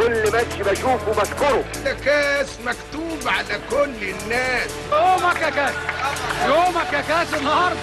كل ماتش بشوفه بذكره. ده كاس مكتوب على كل الناس. يومك يا كاس، يومك يا كاس النهارده.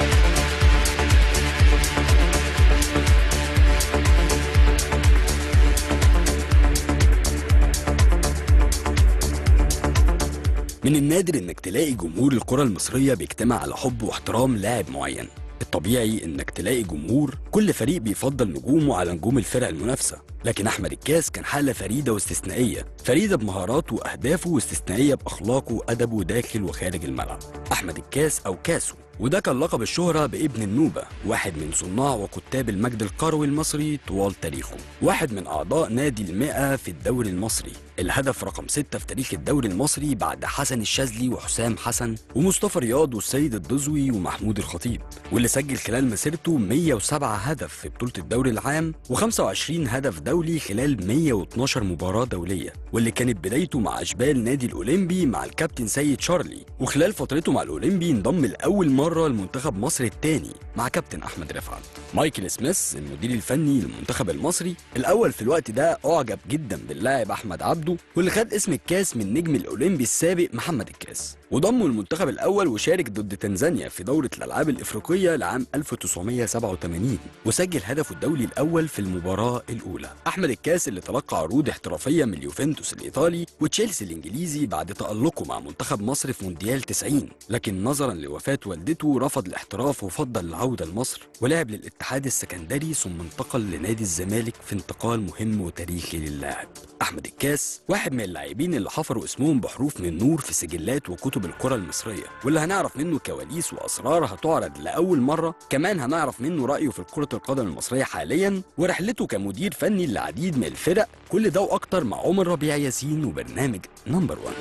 من النادر انك تلاقي جمهور الكرة المصرية بيجتمع على حب واحترام لاعب معين. الطبيعي انك تلاقي جمهور كل فريق بيفضل نجومه على نجوم الفرق المنافسة، لكن احمد الكاس كان حالة فريدة واستثنائية، فريدة بمهاراته واهدافه واستثنائية باخلاقه وادبه داخل وخارج الملعب. احمد الكاس او كاسو، وده كان لقب الشهرة بابن النوبة، واحد من صناع وكتاب المجد الكروي المصري طوال تاريخه، واحد من أعضاء نادي ال100 في الدوري المصري، الهدف رقم 6 في تاريخ الدوري المصري بعد حسن الشاذلي وحسام حسن ومصطفى رياض والسيد الدزوي ومحمود الخطيب، واللي سجل خلال مسيرته 107 هدف في بطولة الدوري العام و25 هدف دولي خلال 112 مباراة دولية، واللي كانت بدايته مع أشبال نادي الأولمبي مع الكابتن سيد شارلي، وخلال فترته مع الأولمبي انضم لأول مرة المنتخب مصر الثاني مع كابتن احمد رفعت. مايكل سميث المدير الفني للمنتخب المصري الاول في الوقت ده اعجب جدا باللاعب احمد عبده، واللي خد اسم الكاس من نجم الاولمبي السابق محمد الكاس، وضمه المنتخب الاول وشارك ضد تنزانيا في دورة الالعاب الافريقية لعام 1987 وسجل هدفه الدولي الاول في المباراة الاولى. احمد الكاس اللي تلقى عروض احترافية من اليوفنتوس الايطالي وتشيلسي الانجليزي بعد تألقه مع منتخب مصر في مونديال 90، لكن نظرا لوفاة والدته رفض الاحتراف وفضل العودة لمصر ولعب للاتحاد السكندري ثم انتقل لنادي الزمالك في انتقال مهم وتاريخي للاعب. احمد الكاس واحد من اللاعبين اللي حفروا اسمهم بحروف من نور في سجلات وكتب الكرة المصرية، واللي هنعرف منه كواليس واسرار هتعرض لاول مرة، كمان هنعرف منه رأيه في كرة القدم المصرية حاليا ورحلته كمدير فني للعديد من الفرق، كل ده واكتر مع عمر ربيع ياسين وبرنامج نمبر 1.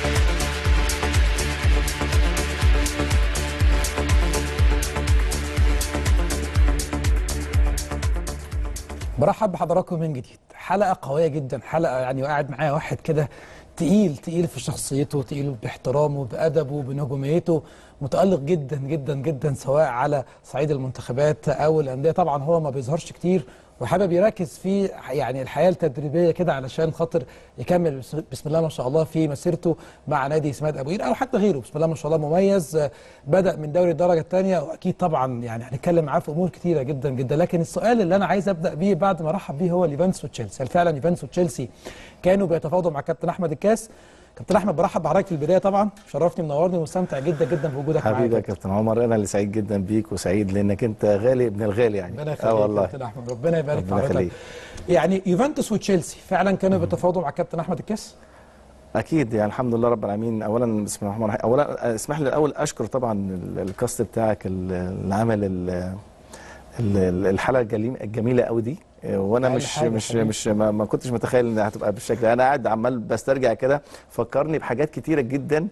برحب بحضراتكم من جديد. حلقة قوية جدا، حلقة يعني وقاعد معايا واحد كده تقيل في شخصيته، تقيل باحترامه بأدبه بنجوميته، متألق جدا جدا جدا سواء على صعيد المنتخبات أو الأندية. طبعا هو ما بيظهرش كتير وحابب يركز في يعني الحياة التدريبية كده علشان خاطر يكمل بسم الله ما شاء الله في مسيرته مع نادي سماد أبو قير أو حتى غيره. بسم الله ما شاء الله مميز، بدأ من دوري الدرجة الثانية وأكيد طبعا يعني هنتكلم معاه في أمور كتيرة جدا جدا. لكن السؤال اللي أنا عايز أبدأ بيه بعد ما رحب بيه هو اليوفنتوس وتشيلسي. هل فعلا يوفنتوس وتشيلسي كانوا بيتفاوضوا مع كابتن أحمد الكاس؟ كابتن احمد برحب بحضرتك في البدايه، طبعا شرفتني منورني ومستمتع جدا جدا بوجودك معايا. حبيبي يا كابتن عمر، انا اللي سعيد جدا بيك وسعيد لانك انت غالي ابن الغالي يعني. ربنا يخليك والله كابتن احمد، ربنا يبارك في حضرتك. يعني يوفنتوس وتشيلسي فعلا كانوا بيتفاوضوا مع كابتن احمد الكاس؟ اكيد يعني الحمد لله رب العالمين. اولا بسم الله الرحمن الرحيم، اولا اسمح لي الاول اشكر طبعا الكاست بتاعك اللي عمل الحلقه الجميله قوي دي، وانا مش ما كنتش متخيل انها هتبقى بالشكل ده. انا قاعد عمال بسترجع كده، فكرني بحاجات كتيره جدا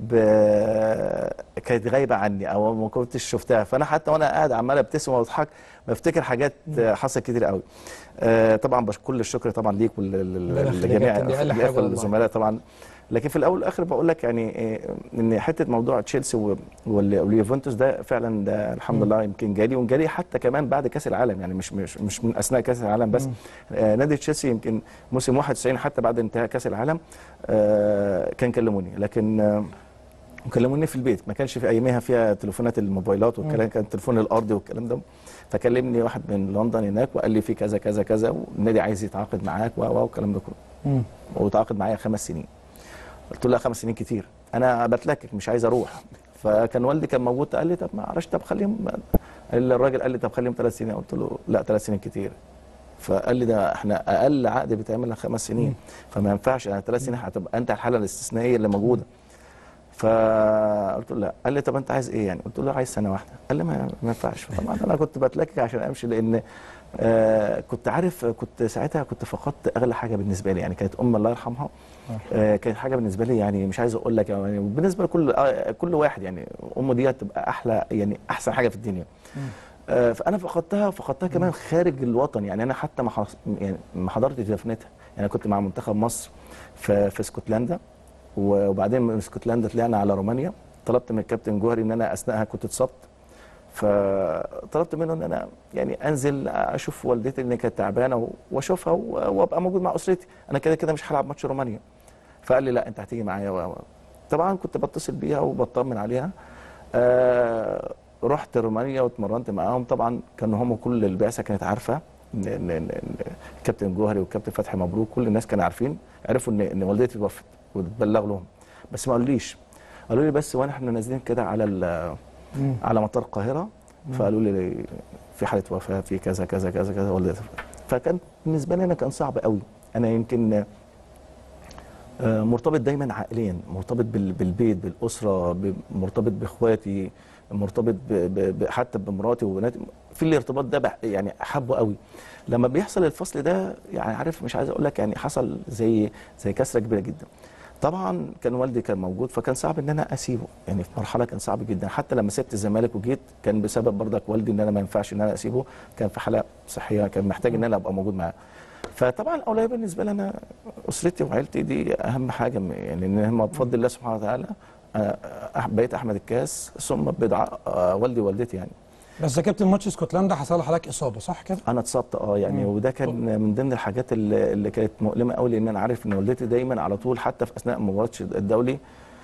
كانت غايبه عني او ما كنتش شفتها، فانا حتى وانا قاعد عمال ابتسم واضحك بفتكر حاجات حصلت كتير قوي. طبعا كل الشكر طبعا ليك ولجميع الاخوه الزملاء طبعا. لكن في الاول والاخر بقول لك يعني ان حته موضوع تشيلسي واليوفنتوس ده فعلا ده الحمد لله يمكن جالي حتى كمان بعد كاس العالم، يعني مش من اثناء كاس العالم بس. نادي تشيلسي يمكن موسم 91 حتى بعد انتهاء كاس العالم كان كلموني، لكن كلموني في البيت، ما كانش في ايامها فيها تليفونات الموبايلات والكلام، كان التليفون الارضي والكلام ده. فكلمني واحد من لندن هناك وقال لي في كذا كذا كذا والنادي عايز يتعاقد معاك والكلام ده كله. وتعاقد معايا 5 سنين. قلت له لا 5 سنين كتير، انا بتلكك مش عايز اروح. فكان والدي كان موجود قال لي طب ما اعرفش، طب خليهم. الراجل قال لي طب خليهم 3 سنين. قلت له لا 3 سنين كتير. فقال لي ده احنا اقل عقد بيتعمل 5 سنين، فما ينفعش. انا 3 سنين هتبقى انت الحاله الاستثنائيه اللي موجوده. فقلت له لا. قال لي طب انت عايز ايه يعني؟ قلت له عايز سنه واحده. قال لي ما ينفعش. طبعا انا كنت بتلكك عشان امشي، لان كنت عارف، كنت ساعتها كنت فقدت اغلى حاجه بالنسبه لي، يعني كانت امي الله يرحمها. كانت حاجه بالنسبه لي يعني مش عايز اقول لك يعني بالنسبه لكل واحد يعني امه دي هتبقى احلى يعني احسن حاجه في الدنيا. فانا فقدتها كمان خارج الوطن، يعني انا حتى ما حضرتش دفنتها. يعني كنت مع منتخب مصر في اسكتلندا، وبعدين من اسكتلندا طلعنا على رومانيا. طلبت من الكابتن جوهري ان انا اثناءها كنت اتصبت، فطلبت منه ان انا يعني انزل اشوف والدتي اللي كانت تعبانه واشوفها وابقى موجود مع اسرتي، انا كده كده مش هلعب ماتش رومانيا. فقال لي لا انت هتيجي معايا. طبعا كنت بتصل بيها وبطمن عليها. رحت رومانيا واتمرنت معاهم. طبعا كانوا هم كل البعثه كانت عارفه ان الكابتن جوهري والكابتن فتحي مبروك، كل الناس كانوا عارفين، عرفوا ان والدتي توفت وتبلغ لهم، بس ما قالوليش. قالوا لي بس وانا احنا نازلين كده على مطار القاهره، فقالوا لي في حاله وفاه في كذا كذا كذا كذا والدتي. فكان بالنسبه لي انا كان صعب قوي. انا يمكن مرتبط دايما عائليا، مرتبط بالبيت بالاسره، مرتبط باخواتي، مرتبط حتى بمراتي وبناتي، في الارتباط ده يعني حبه قوي. لما بيحصل الفصل ده يعني عارف مش عايز اقول لك يعني حصل زي كسره كبيره جدا. طبعا كان والدي كان موجود فكان صعب ان انا اسيبه، يعني في مرحله كان صعب جدا. حتى لما سبت الزمالك وجيت كان بسبب برضك والدي ان انا ما ينفعش ان انا اسيبه، كان في حاله صحيه كان محتاج ان انا ابقى موجود معاه. فطبعا الاولويه بالنسبه لي انا اسرتي وعيلتي دي اهم حاجه، يعني ان هم بفضل الله سبحانه وتعالى بقيت احمد الكاس ثم بدعاء والدي ووالدتي يعني. بس يا كابتن ماتش اسكتلندا حصل لحضرتك اصابه صح كده؟ انا اتصبت يعني وده كان من ضمن الحاجات اللي كانت مؤلمه قوي، لان انا عارف ان والدتي دايما على طول حتى في اثناء مباراه الدولي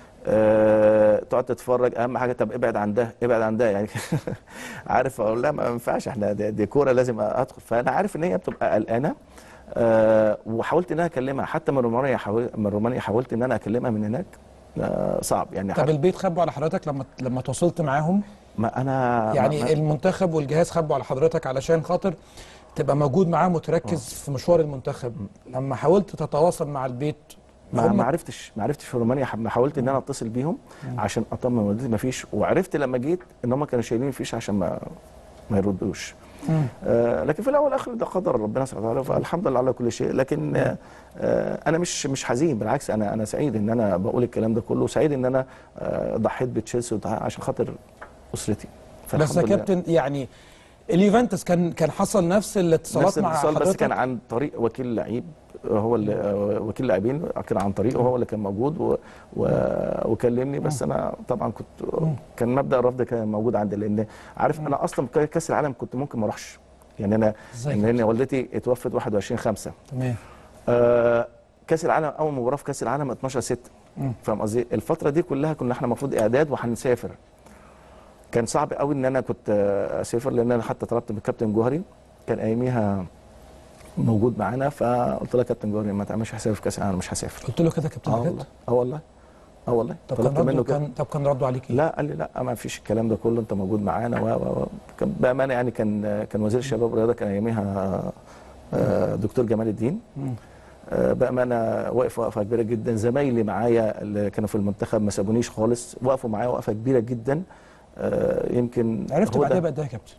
تقعد تتفرج، اهم حاجه طب ابعد عن ده ابعد عن ده يعني عارف اقول لها ما ينفعش احنا دي كوره لازم ادخل. فانا عارف ان هي بتبقى قلقانه وحاولت ان انا اكلمها حتى من رومانيا حاولت ان انا اكلمها من هناك صعب يعني. طب البيت خبوا على حضرتك لما تواصلت معاهم؟ ما انا يعني المنتخب والجهاز خبوا على حضرتك علشان خاطر تبقى موجود معاهم وتركز في مشوار المنتخب. لما حاولت تتواصل مع البيت ما عرفتش في رومانيا. حاولت ان انا اتصل بيهم عشان اطمن والدتي ما فيش، وعرفت لما جيت ان هم كانوا شايلين فيش عشان ما يردوش. لكن في الاول والاخر ده قدر ربنا سبحانه وتعالى، فالحمد لله على كل شيء. لكن انا مش حزين، بالعكس انا سعيد ان انا بقول الكلام ده كله، سعيد ان انا ضحيت بتشيلسي عشان خاطر اسرتي. بس يا كابتن يعني اليوفنتوس كان حصل نفس الاتصالات مع حضرتك؟ بس كان عن طريق وكيل لعيب، هو اللي وكيل لاعبين كان عن طريقه، هو اللي كان موجود وكلمني. بس انا طبعا كان مبدا الرفض كان موجود عندي، لان عارف انا اصلا كاس العالم كنت ممكن ما اروحش يعني. انا لان والدتي اتوفت 21/5 تمام. كاس العالم اول مباراه في كاس العالم 12/6 فاهم قصدي. الفتره دي كلها كنا احنا المفروض اعداد وهنسافر. كان صعب قوي ان انا كنت اسافر، لان انا حتى طلبت من الكابتن جوهري كان اياميها موجود معانا، فقلت له يا كابتن جوهري ما تعملش حسابي في كاس العالم، مش هسافر. قلت له كده يا كابتن بجد؟ والله طلبت منه كده. طب كان رده عليك ايه؟ لا قال لي لا ما فيش الكلام ده كله، انت موجود معانا كان بامانه يعني كان وزير الشباب والرياضه كان اياميها دكتور جمال الدين. بامانه واقف وقفه كبيره جدا. زمايلي معايا اللي كانوا في المنتخب ما سابونيش خالص، وقفوا معايا وقفه كبيره جدا. يمكن عرفت بعدها بقد ايه يا كابتن؟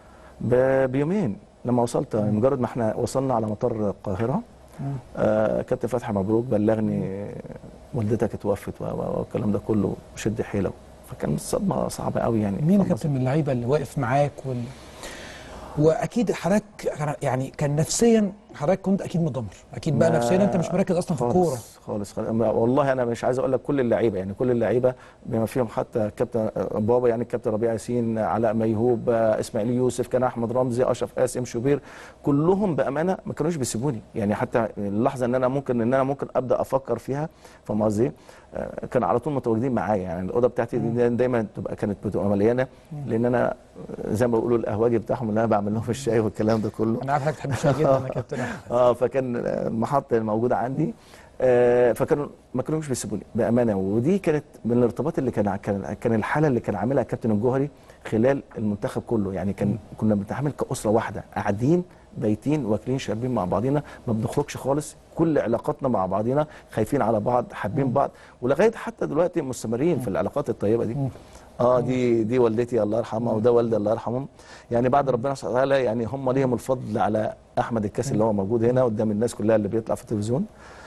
بيومين لما وصلت. مجرد ما احنا وصلنا على مطار القاهره كابتن فتحي مبروك بلغني والدتك اتوفت والكلام ده كله وشد حيله. فكان صدمه صعبه قوي يعني. مين يا كابتن من اللعيبه اللي واقف معاك واكيد حضرتك يعني كان نفسيا حضرتك كنت اكيد مدمر، اكيد بقى نفسيا انت مش مركز اصلا في الكوره خالص. والله انا مش عايز اقول لك كل اللعيبه، يعني كل اللعيبه بما فيهم حتى كابتن بابا يعني الكابتن ربيع ياسين، علاء ميهوب، اسماعيل يوسف، كان احمد رمزي، اشرف قاسم، شوبير، كلهم بامانه ما كانوش بيسيبوني. يعني حتى اللحظه ان انا ممكن ابدا افكر فيها فاهم قصدي، كان على طول متواجدين معايا. يعني الاوضه بتاعتي دايما كانت بتبقى مليانه، لان انا زي ما بيقولوا القهوجي بتاعهم اللي انا بعمل لهم الشاي والكلام ده كله. انا عارف حضرتك بتحب الشاي جدا يا كابتن احمد. فكان المحطه الموجوده عندي فكانوا ما كانوش بيسيبوني بامانه. ودي كانت من الارتباط اللي كان الحاله اللي كان عاملها الكابتن الجوهري خلال المنتخب كله. يعني كنا بنتعامل كاسره واحده، قاعدين بايتين واكلين شاربين مع بعضينا، ما بنخرجش خالص، كل علاقاتنا مع بعضينا خايفين على بعض، حابين بعض، ولغايه حتى دلوقتي مستمرين في العلاقات الطيبه دي. دي والدتي الله يرحمها وده والدي الله يرحمهم. يعني بعد ربنا سبحانه وتعالى يعني هم ليهم الفضل على احمد الكاس اللي هو موجود هنا قدام الناس كلها اللي بيطلع في التلفزيون.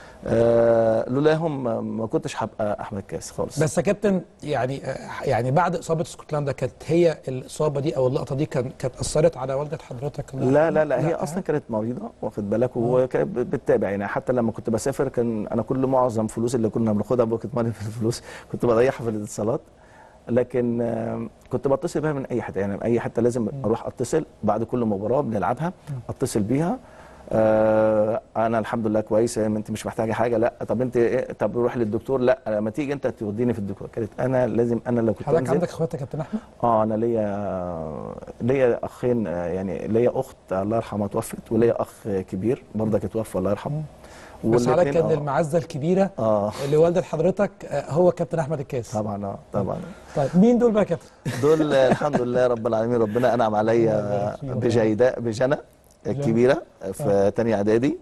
لولاهم ما كنتش هبقى احمد الكاس خالص. بس يا كابتن يعني بعد اصابه اسكتلندا كانت هي الاصابه دي او اللقطه دي كانت اثرت على والده حضرتك؟ لا هي اصلا كانت مريضه واخد بالك، وكانت بتتابع. يعني حتى لما كنت بسافر كان انا معظم فلوس اللي كنا بناخدها بوكيت ماني في الفلوس كنت بضيعها في الاتصالات. لكن كنت بتصل بيها من اي حته، يعني من اي حته لازم اروح اتصل بعد كل مباراه بنلعبها، اتصل بيها. انا الحمد لله كويس، انت مش محتاجه حاجه، لا طب انت إيه؟ طب روح للدكتور، لا لما تيجي انت توديني في الدكتور. كانت انا لازم، انا لو كنت حضرتك عندك اخوات يا كابتن احمد؟ انا ليا اخين، يعني ليا اخت الله يرحمها توفت، وليا اخ كبير برضك اتوفى الله يرحمه. بس حضرتك كان المعزه الكبيره اللي والده حضرتك هو كابتن احمد الكاس. طبعا طبعا. طيب مين دول بقى يا كابتن؟ دول الحمد لله رب العالمين، ربنا انعم عليا بجنى الكبيره في ثانيه اعدادي،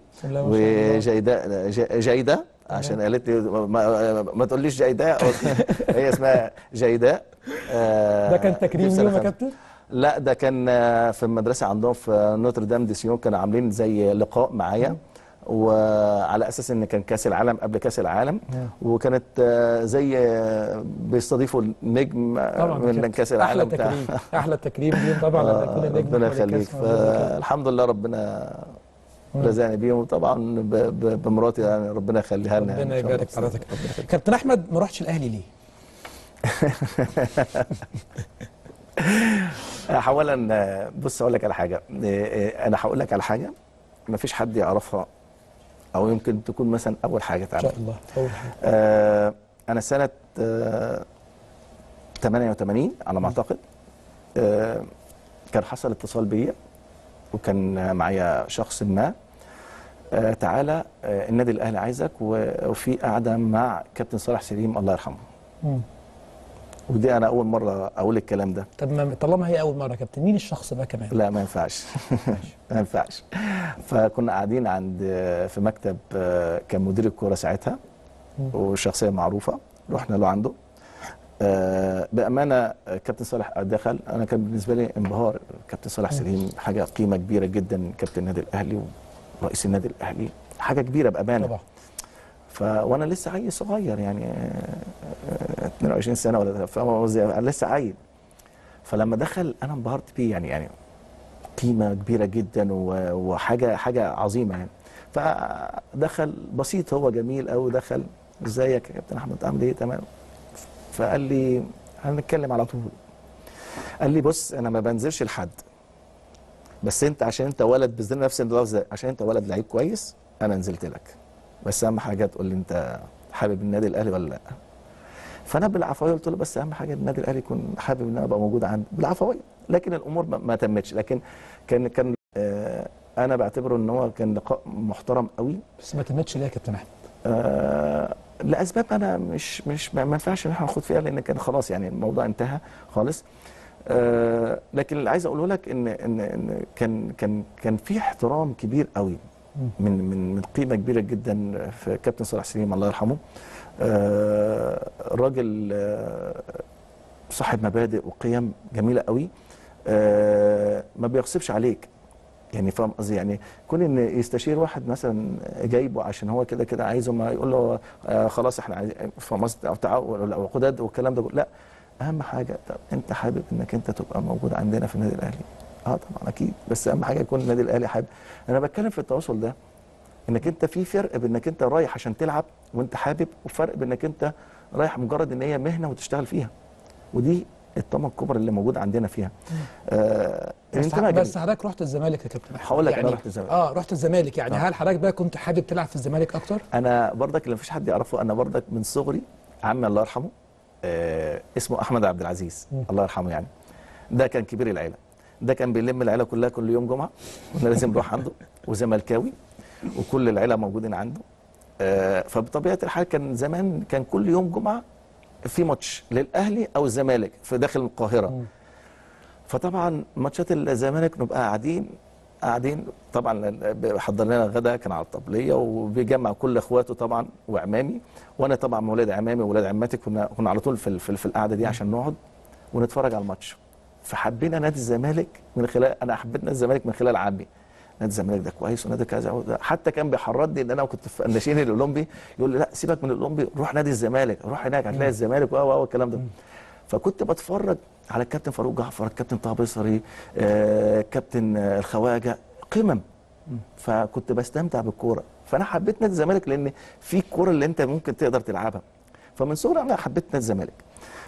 وجيده عشان قالت لي ما تقوليش جيداء هي اسمها جيداء. ده كان تكريم يوم يا كابتن؟ لا ده كان في المدرسه عندهم في نوتردام دي سيون، كانوا عاملين زي لقاء معايا، وعلى اساس ان كان كاس العالم قبل كاس العالم، وكانت زي بيستضيفوا نجم من كاس العالم بتاع احلى تكريم ليهم طبعا لما يكون النجم. ربنا يخليك. فالحمد لله ربنا رزقني بيهم، وطبعا بمراتي يعني ربنا يخليها لنا. ربنا يبارك في حضرتك. كابتن احمد ما رحتش الاهلي ليه؟ اولا بص اقول لك على حاجه، انا هقول لك على حاجه ما فيش حد يعرفها، او يمكن تكون مثلا اول حاجه تعمل. ان شاء الله اول حاجه. انا سنه 88 على ما اعتقد كان حصل اتصال بيا، وكان معايا شخص ما، تعالى النادي الاهلي عايزك، وفي قاعده مع كابتن صالح سليم الله يرحمه. ودي انا اول مره اقول الكلام ده. طب طالما هي اول مره يا كابتن، مين الشخص بقى كمان؟ لا ما ينفعش. ما ينفعش. فكنا قاعدين عند في مكتب كان مدير الكوره ساعتها وشخصيه معروفه، رحنا له عنده. بامانه كابتن صالح دخل، انا كان بالنسبه لي انبهار. كابتن صالح سليم حاجه قيمه كبيره جدا، كابتن النادي الاهلي ورئيس النادي الاهلي، حاجه كبيره بامانه طبعا. وانا لسه عيل صغير يعني 22 سنه ولا فاهم قصدي، لسه عيل. فلما دخل انا انبهرت بيه، يعني قيمه كبيره جدا وحاجه عظيمه يعني. فدخل بسيط، هو جميل قوي، دخل ازيك يا كابتن احمد عامل ايه؟ تمام. فقال لي هنتكلم على طول. قال لي بص انا ما بنزلش لحد، بس انت عشان انت ولد، بذل نفس اللفظ، عشان انت ولد لعيب كويس انا نزلت لك، بس اهم حاجه تقول لي انت حابب النادي الاهلي ولا لا. فانا بالعفويه قلت له بس اهم حاجه النادي الاهلي يكون حابب ان انا ابقى موجود عنده بالعفويه، لكن الامور ما تمتش. لكن كان انا بعتبره ان هو كان لقاء محترم قوي. بس ما تمتش ليه يا كابتن احمد؟ لاسباب انا مش ما ينفعش ان احنا ناخد فيها، لان كان خلاص يعني الموضوع انتهى خالص. لكن اللي عايز اقوله لك ان كان في احترام كبير قوي من قيمه كبيره جدا في كابتن صالح سليم الله يرحمه. راجل صاحب مبادئ وقيم جميله قوي، ما بيغصبش عليك، يعني فاهم قصدي؟ يعني كون ان يستشير واحد مثلا جايبه عشان هو كده كده عايزه، ما يقول له خلاص احنا عايزين فاهم قصدي، او تعاون او عقودات والكلام ده، لا اهم حاجه طب انت حابب انك انت تبقى موجود عندنا في النادي الاهلي؟ طبعا اكيد، بس اهم حاجه يكون النادي الاهلي حابب. انا بتكلم في التواصل ده، انك انت في فرق بانك انت رايح عشان تلعب وانت حابب، وفرق بانك انت رايح مجرد ان هي مهنه وتشتغل فيها، ودي الطمع الكبرى اللي موجود عندنا فيها. بس حضرتك رحت الزمالك يا كابتن؟ هقول لك يعني انا رحت الزمالك. رحت الزمالك يعني. هل حضرتك بقى كنت حابب تلعب في الزمالك اكتر؟ انا برضك اللي مفيش حد يعرفه، انا برضك من صغري عمي الله يرحمه اسمه احمد عبد العزيز الله يرحمه، يعني ده كان كبير العيله، ده كان بيلم العيله كلها كل يوم جمعه، كنا لازم نروح عنده، وزملكاوي وكل العيله موجودين عنده. فبطبيعه الحال كان زمان كان كل يوم جمعه في ماتش للاهلي او الزمالك في داخل القاهره. فطبعا ماتشات الزمالك نبقى قاعدين طبعا، حضر لنا غدا كان على الطبليه، وبيجمع كل اخواته طبعا وعمامي، وانا طبعا ولاد عمامي وولاد عماتي، كنا على طول في القعده دي عشان نقعد ونتفرج على الماتش. فحبينا نادي الزمالك من خلال، انا حبيت نادي الزمالك من خلال عمي. نادي الزمالك ده كويس ونادي كذا، حتى كان بيحرضني ان انا كنت في الناشئين الاولمبي، يقول لي لا سيبك من الاولمبي، روح نادي الزمالك، روح هناك هتلاقي الزمالك والكلام ده. فكنت بتفرج على الكابتن فاروق جعفر، الكابتن طه بصري، كابتن الخواجه، قمم. فكنت بستمتع بالكوره، فانا حبيت نادي الزمالك لان في الكوره اللي انت ممكن تقدر تلعبها. فمن صغري انا حبيت نادي الزمالك.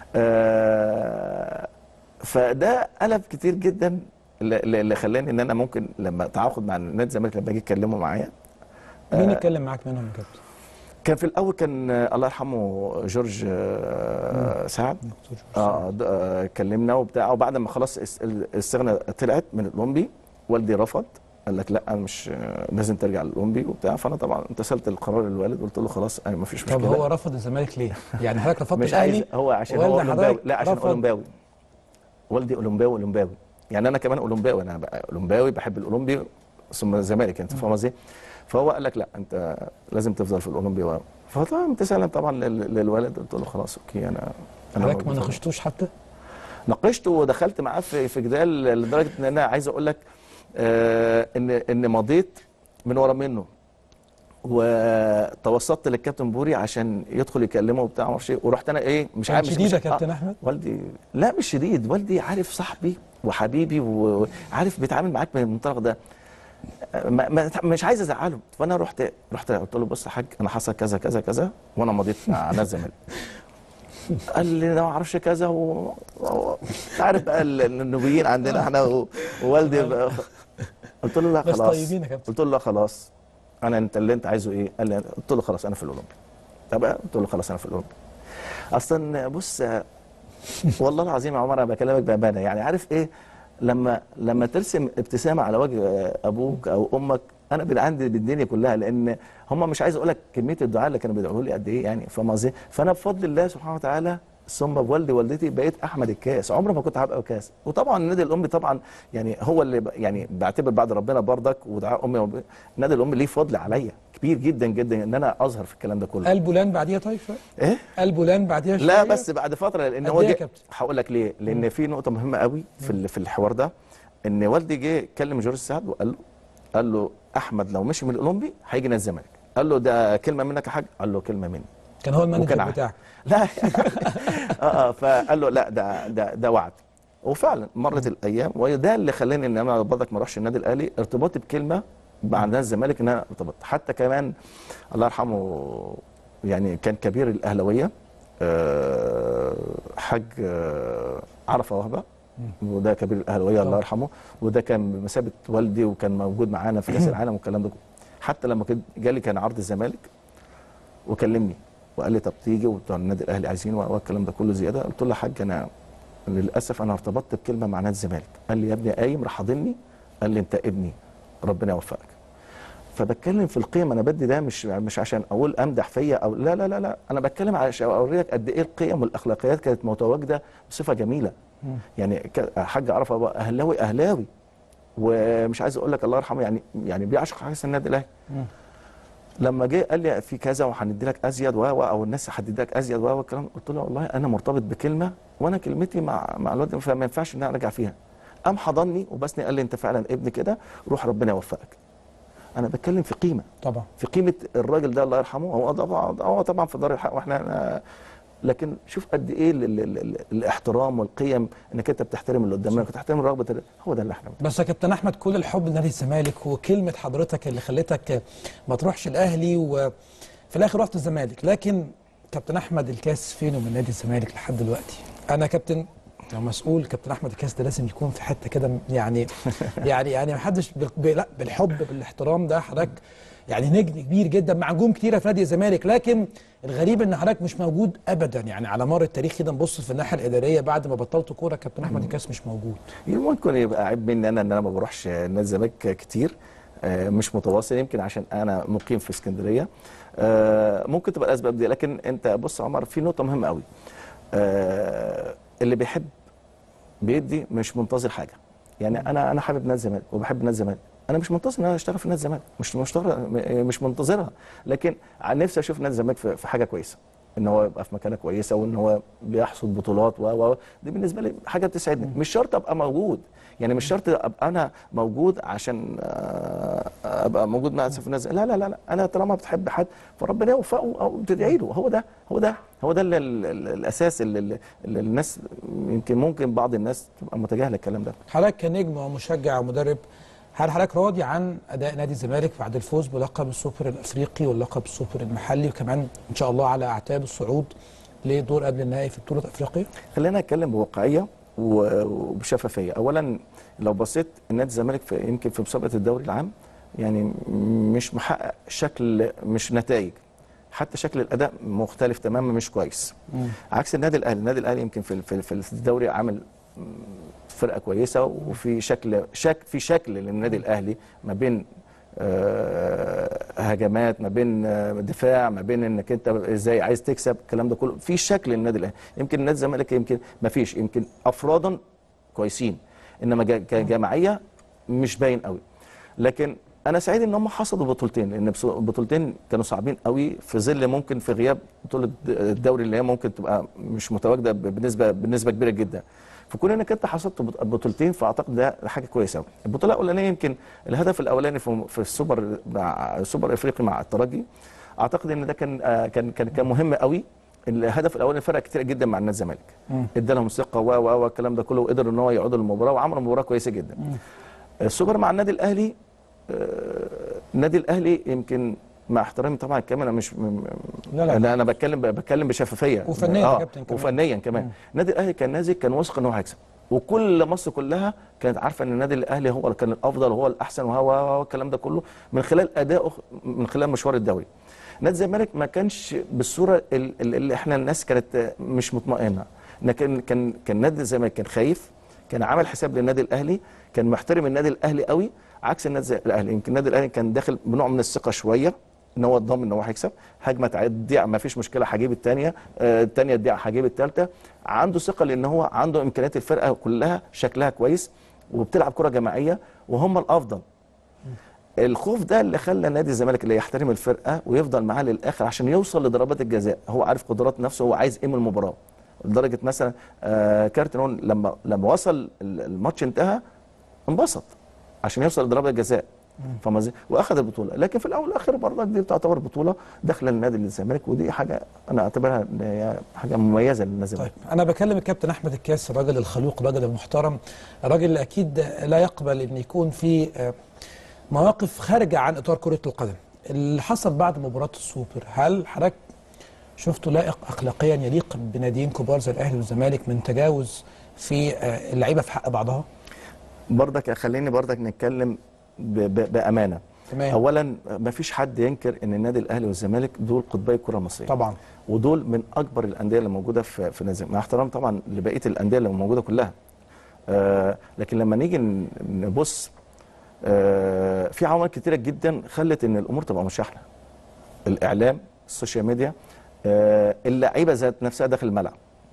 فده قلب كتير جدا اللي خلاني ان انا ممكن لما تعاقد مع نادي الزمالك لما اجي يتكلموا معايا. مين اتكلم معاك منهم يا كابتن؟ كان في الاول كان الله يرحمه جورج سعد. كلمنا وبتاع، وبعد ما خلاص الصيغه طلعت من الاولمبي والدي رفض، قال لك لا مش لازم ترجع للاولمبي وبتاع. فانا طبعا امتثلت القرار الوالد، قلت له خلاص ما فيش مشكله. طب هو رفض الزمالك ليه؟ يعني حضرتك رفضت مش الاهلي؟ عايز، هو عشان هو اولمباوي. لا عشان اولمباوي، والدي اولمباوي يعني انا كمان اولمباوي، انا اولمباوي بحب الاولمبي ثم الزمالك، انت فاهم قصدي؟ فهو قال لك لا انت لازم تفضل في الاولمبي. فطبعا امتثالا طبعا للوالد، قلت له خلاص اوكي. انا حضرتك ما ناقشتوش حتى؟ ناقشته ودخلت معاه في جدال لدرجه ان انا عايز اقول لك ان مضيت من ورا منه، وتوسطت للكابتن بوري عشان يدخل يكلمه وبتاع ما اعرفش ايه، ورحت انا ايه مش عارف. شديد يا كابتن احمد؟ والدي لا مش شديد، والدي عارف صاحبي وحبيبي وعارف بيتعامل معاك من المنطلق ده، مش عايز ازعله. فانا رحت قلت له بص يا حاج انا حصل كذا كذا كذا وانا مضيت مع نادي الزمالك. قال لي انا ما اعرفش كذا عارف بقى النوبيين عندنا احنا ووالدي قلت له لا خلاص. طيبين يا كابتن. قلت له لا خلاص انت اللي انت عايزه ايه؟ قال لي قلت له خلاص انا في الاولمبي. طب قلت له خلاص انا في الاولمبي. اصلا بص والله العظيم يا عمر انا بكلمك بامانه، يعني عارف ايه لما ترسم ابتسامه على وجه ابوك او امك، انا بيبقى عندي بالدنيا كلها، لان هم مش عايز اقول لك كميه الدعاء اللي كانوا بيدعوا لي قد ايه، يعني فاهم قصدي؟ فانا بفضل الله سبحانه وتعالى ثم بوالدي والدتي بقيت احمد الكاس، عمري ما كنت هبقى كاس. وطبعا النادي الامي طبعا يعني هو اللي يعني بعتبر بعد ربنا برضك ودعاء امي النادي الامي ليه فضل عليا كبير جدا جدا ان انا اظهر في الكلام ده كله. قلبه لان بعديها طيب شويه؟ ايه؟ قلبه لان بعديها شويه؟ لا بس بعد فتره، لان هو هقول لك ليه؟ لان في نقطه مهمه قوي في الحوار ده، ان والدي جه كلم جورج سعد وقال له احمد لو مشي من الاولمبي هيجي نادي الزمالك. قال له ده كلمه منك يا حاج؟ قال له كلمه مني. كان هو المانجر بتاعك؟ لا فقال له لا ده وعد. وفعلا مرت الايام، وده اللي خلاني ان انا برضك ما اروحش النادي الاهلي، ارتباطي بكلمه مع نادي الزمالك ان انا ارتبطت. حتى كمان الله يرحمه يعني كان كبير الاهلاويه حاج عرفه وهبه، وده كبير الاهلاويه الله يرحمه، وده كان بمثابه والدي وكان موجود معانا في كاس العالم والكلام ده. حتى لما جالي كان عرض الزمالك وكلمني وقال لي طب تيجي وبتوع النادي الاهلي عايزين والكلام ده كله زياده. قلت له يا حاج انا للاسف انا ارتبطت بكلمه مع نادي الزمالك. قال لي يا ابني قايم راح حاضني قال لي انت ابني ربنا يوفقك. فبتكلم في القيم، انا بدي ده مش عشان اقول امدح فيا او لا لا لا لا، انا بتكلم عشان اوريك قد ايه القيم والاخلاقيات كانت متواجده بصفه جميله. يعني حاج عرفه اهلاوي ومش عايز اقول لك الله يرحمه يعني بيعشق حاجه النادي الاهلي. لما جه قال لي في كذا وهندي لك ازيد او الناس هتدي لك ازيد والكلام، قلت له والله انا مرتبط بكلمه وانا كلمتي مع الواد فما ينفعش ان انا ارجع فيها. قام حضني وبسني قال لي انت فعلا ابن كده، روح ربنا يوفقك. انا بتكلم في قيمه، طبعا في قيمه الراجل ده الله يرحمه. هو طبعا في دار الحق واحنا لكن شوف قد ايه الاحترام والقيم، انك انت بتحترم اللي قدامك وتحترم رغبه هو ده اللي احنا بس يا كابتن احمد كل الحب لنادي الزمالك وكلمه حضرتك اللي خلتك ما تروحش الاهلي وفي الاخر رحت الزمالك، لكن كابتن احمد الكاس فينه من نادي الزمالك لحد دلوقتي؟ انا كابتن لو مسؤول كابتن احمد الكاس ده لازم يكون في حته كده يعني ما حدش لا بالحب بالاحترام ده. حضرتك يعني نجم كبير جدا مع نجوم كتيره في نادي الزمالك، لكن الغريب ان حضرتك مش موجود ابدا. يعني على مر التاريخ كده نبص في الناحيه الاداريه بعد ما بطلت كوره كابتن احمد الكاس مش موجود. ممكن يبقى عيب مني ان انا ما بروحش نادي الزمالك كتير، مش متواصل، يمكن عشان انا مقيم في اسكندريه، ممكن تبقى الاسباب دي. لكن انت بص يا عمر في نقطه مهمه قوي، اللي بيحب بيدي مش منتظر حاجه. يعني انا حابب نادي الزمالك وبحب نادي الزمالك، انا مش منتظر ان انا اشتغل في نادي الزمالك، مش منتظرها، لكن عن نفسي اشوف نادي الزمالك في حاجه كويسه، ان هو يبقى في مكانه كويسه وان هو بيحصد بطولات دي بالنسبه لي حاجه بتسعدني. مش شرط ابقى موجود، يعني مش شرط ابقى انا موجود عشان ابقى موجود مع في الناس. لا لا لا، انا طالما بتحب حد فربنا يوفقه او تدعي له. هو ده الاساس اللي الناس ممكن بعض الناس تبقى متجاهله الكلام ده. حضرتك كنجم ومشجع ومدرب، هل حضرتك راضي عن اداء نادي الزمالك بعد الفوز بلقب السوبر الافريقي واللقب السوبر المحلي، وكمان ان شاء الله على اعتاب الصعود ليه دور قبل النهائي في بطوله افريقيا؟ خلينا نتكلم بواقعيه وبشفافيه. اولا لو بصيت النادي الزمالك يمكن في مسابقه الدوري العام يعني مش محقق شكل، مش نتائج، حتى شكل الاداء مختلف تماما، مش كويس. عكس النادي الاهلي. النادي الاهلي يمكن في الدوري عامل فرقه كويسه، وفي شكل للنادي الاهلي ما بين هجمات، ما بين دفاع، ما بين انك انت ازاي عايز تكسب، الكلام ده كله في شكل النادي الاهلي. يمكن النادي الزمالك يمكن ما فيش، يمكن افرادا كويسين انما كجماعيه مش باين قوي. لكن انا سعيد ان هم حصدوا بطولتين، لان بطولتين كانوا صعبين قوي في ظل ممكن في غياب بطوله الدوري اللي هي ممكن تبقى مش متواجده بنسبه كبيره جدا. فكون انك انت حصدت بطولتين فاعتقد ده حاجه كويسه قوي. البطوله الاولانيه يمكن الهدف الاولاني في السوبر مع السوبر الافريقي مع الترجي، اعتقد ان ده كان مهم قوي. الهدف الاولاني فرق كتير جدا مع النادي الزمالك، ادى لهم ثقه والكلام ده كله، وقدروا ان هو يعودوا للمباراه وعملوا مباراه كويسه جدا. السوبر مع النادي الاهلي، النادي الاهلي يمكن مع احترامي طبعا كمان انا مش لا انا بتكلم بشفافيه وفنيا يا كابتن كمان. وفنيا كمان. النادي الاهلي كان نازل، كان واثق ان هو هيكسب، وكل مصر كلها كانت عارفه ان النادي الاهلي هو اللي كان الافضل وهو الاحسن وهو الكلام ده كله من خلال ادائه من خلال مشوار الدوري. نادي الزمالك ما كانش بالصوره اللي احنا الناس كانت مش مطمئنه، لكن كان نادي الزمالك كان خايف، كان عامل حساب للنادي الاهلي، كان محترم النادي الاهلي قوي، عكس النادي الاهلي. يمكن النادي الاهلي كان داخل بنوع من الثقه شويه ان هو ضامن ان هو هيكسب، هجمه تضيع ما فيش مشكله، هجيب الثانيه، الثانيه تضيع هجيب الثالثه، عنده ثقه لان هو عنده امكانيات الفرقه كلها شكلها كويس وبتلعب كره جماعيه وهم الافضل. الخوف ده اللي خلى نادي الزمالك اللي يحترم الفرقه ويفضل معاها للاخر عشان يوصل لضربات الجزاء، هو عارف قدرات نفسه، هو عايز ايه من المباراه. لدرجه مثلا كارتنون لما وصل الماتش انتهى انبسط عشان يوصل لضربات الجزاء، فاهم ازاي؟ واخذ البطوله. لكن في الاول والاخر برضه دي تعتبر بطوله داخله للنادي الزمالك، ودي حاجه انا اعتبرها حاجه مميزه للنادي الزمالك. طيب انا بكلم الكابتن احمد الكاس، الراجل الخلوق، الراجل المحترم، الراجل اللي اكيد لا يقبل ان يكون في مواقف خارجه عن اطار كره القدم. اللي حصل بعد مباراه السوبر، هل حضرتك شفته لائق اخلاقيا يليق بناديين كبار زي الاهلي والزمالك من تجاوز في اللعيبه في حق بعضها؟ برضك خليني برضك نتكلم بامانه. تمام. اولا ما فيش حد ينكر ان النادي الاهلي والزمالك دول قطبي الكره المصريه طبعا، ودول من اكبر الانديه اللي موجوده في النادي، مع احترام طبعا لبقيه الانديه اللي موجوده كلها. لكن لما نيجي نبص في عوامل كتيره جدا خلت ان الامور تبقى مش احلى. الاعلام، السوشيال ميديا، اللعيبه ذات نفسها داخل الملعب.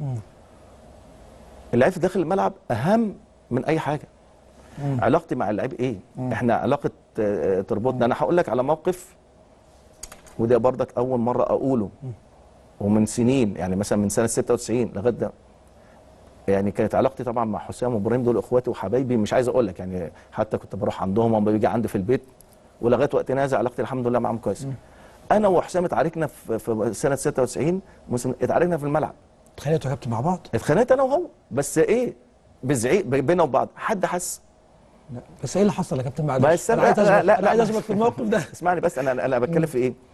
اللعيبه داخل الملعب اهم من اي حاجه. علاقتي مع اللعيب ايه؟ احنا علاقه تربطنا. انا هقول لك على موقف، وده برضك اول مره اقوله، ومن سنين، يعني مثلا من سنه 96 لغايه ده، يعني كانت علاقتي طبعا مع حسام وابراهيم، دول اخواتي وحبايبي، مش عايز اقول لك، يعني حتى كنت بروح عندهم وهم بيجي عندي في البيت، ولغايه وقتنا هذا علاقتي الحمد لله معاهم كويس. انا وحسام اتعاركنا في سنه 96 اتعاركنا في الملعب. اتخانقتوا يا كابتن مع بعض؟ اتخانقت انا وهو، بس ايه، بزعيق بينا وبعض. حد حس؟ لا. بس ايه اللي حصل يا كابتن؟ معلش بس لا عايز اثبت في الموقف ده. اسمعني بس، انا بتكلم في ايه؟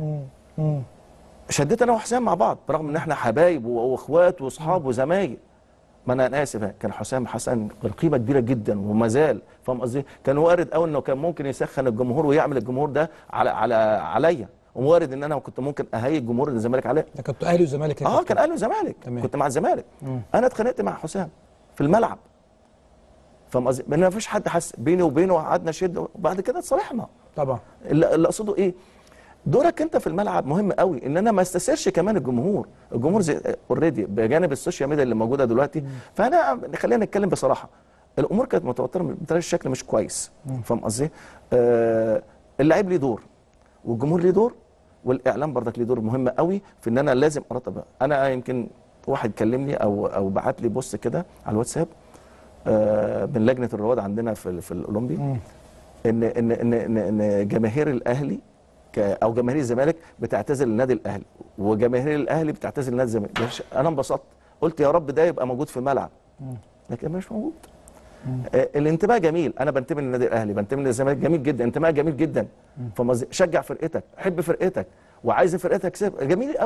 شديت انا وحسام مع بعض برغم ان احنا حبايب واخوات واصحاب وزمايل. ما انا اسف، كان حسام حسن قيمه كبيره جدا وما زال، فاهم قصدي؟ كان وارد قوي انه كان ممكن يسخن الجمهور ويعمل الجمهور ده عليا، ووارد ان انا كنت ممكن اهيج جمهور الزمالك عليه. ده كنت اهلي وزمالك؟ كان اهلي وزمالك، كنت مع الزمالك. انا اتخانقت مع حسام في الملعب، فاهم قصدي؟ ما فيش حد حس، بيني وبينه قعدنا شد وبعد كده اتصالحنا. طبعا. اللي اقصده ايه؟ دورك انت في الملعب مهم قوي، ان انا ما استسرش كمان الجمهور زي اوريدي بجانب السوشيال ميديا اللي موجوده دلوقتي. فانا خلينا نتكلم بصراحه، الامور كانت متوتره بطريقه شكل مش كويس، فاهم قصدي؟ اللعيب ليه دور والجمهور ليه دور والاعلام برضك ليه دور مهم قوي في ان انا لازم ارتب. انا يمكن واحد كلمني او بعت لي بوست كده على الواتساب من لجنه الرواد عندنا في الاولمبي، ان ان ان ان جماهير الاهلي او جماهير الزمالك بتعتزل النادي الاهلي، وجماهير الاهلي بتعتزل النادي الزمالك. انا انبسطت، قلت يا رب ده يبقى موجود في الملعب، لكن مش موجود. الانتماء جميل، انا بنتمي للنادي الاهلي، بنتمي للزمالك، جميل جدا، انتماء جميل جدا. شجع فرقتك، حب فرقتك، وعايز فرقتك تكسب، جميل قوي.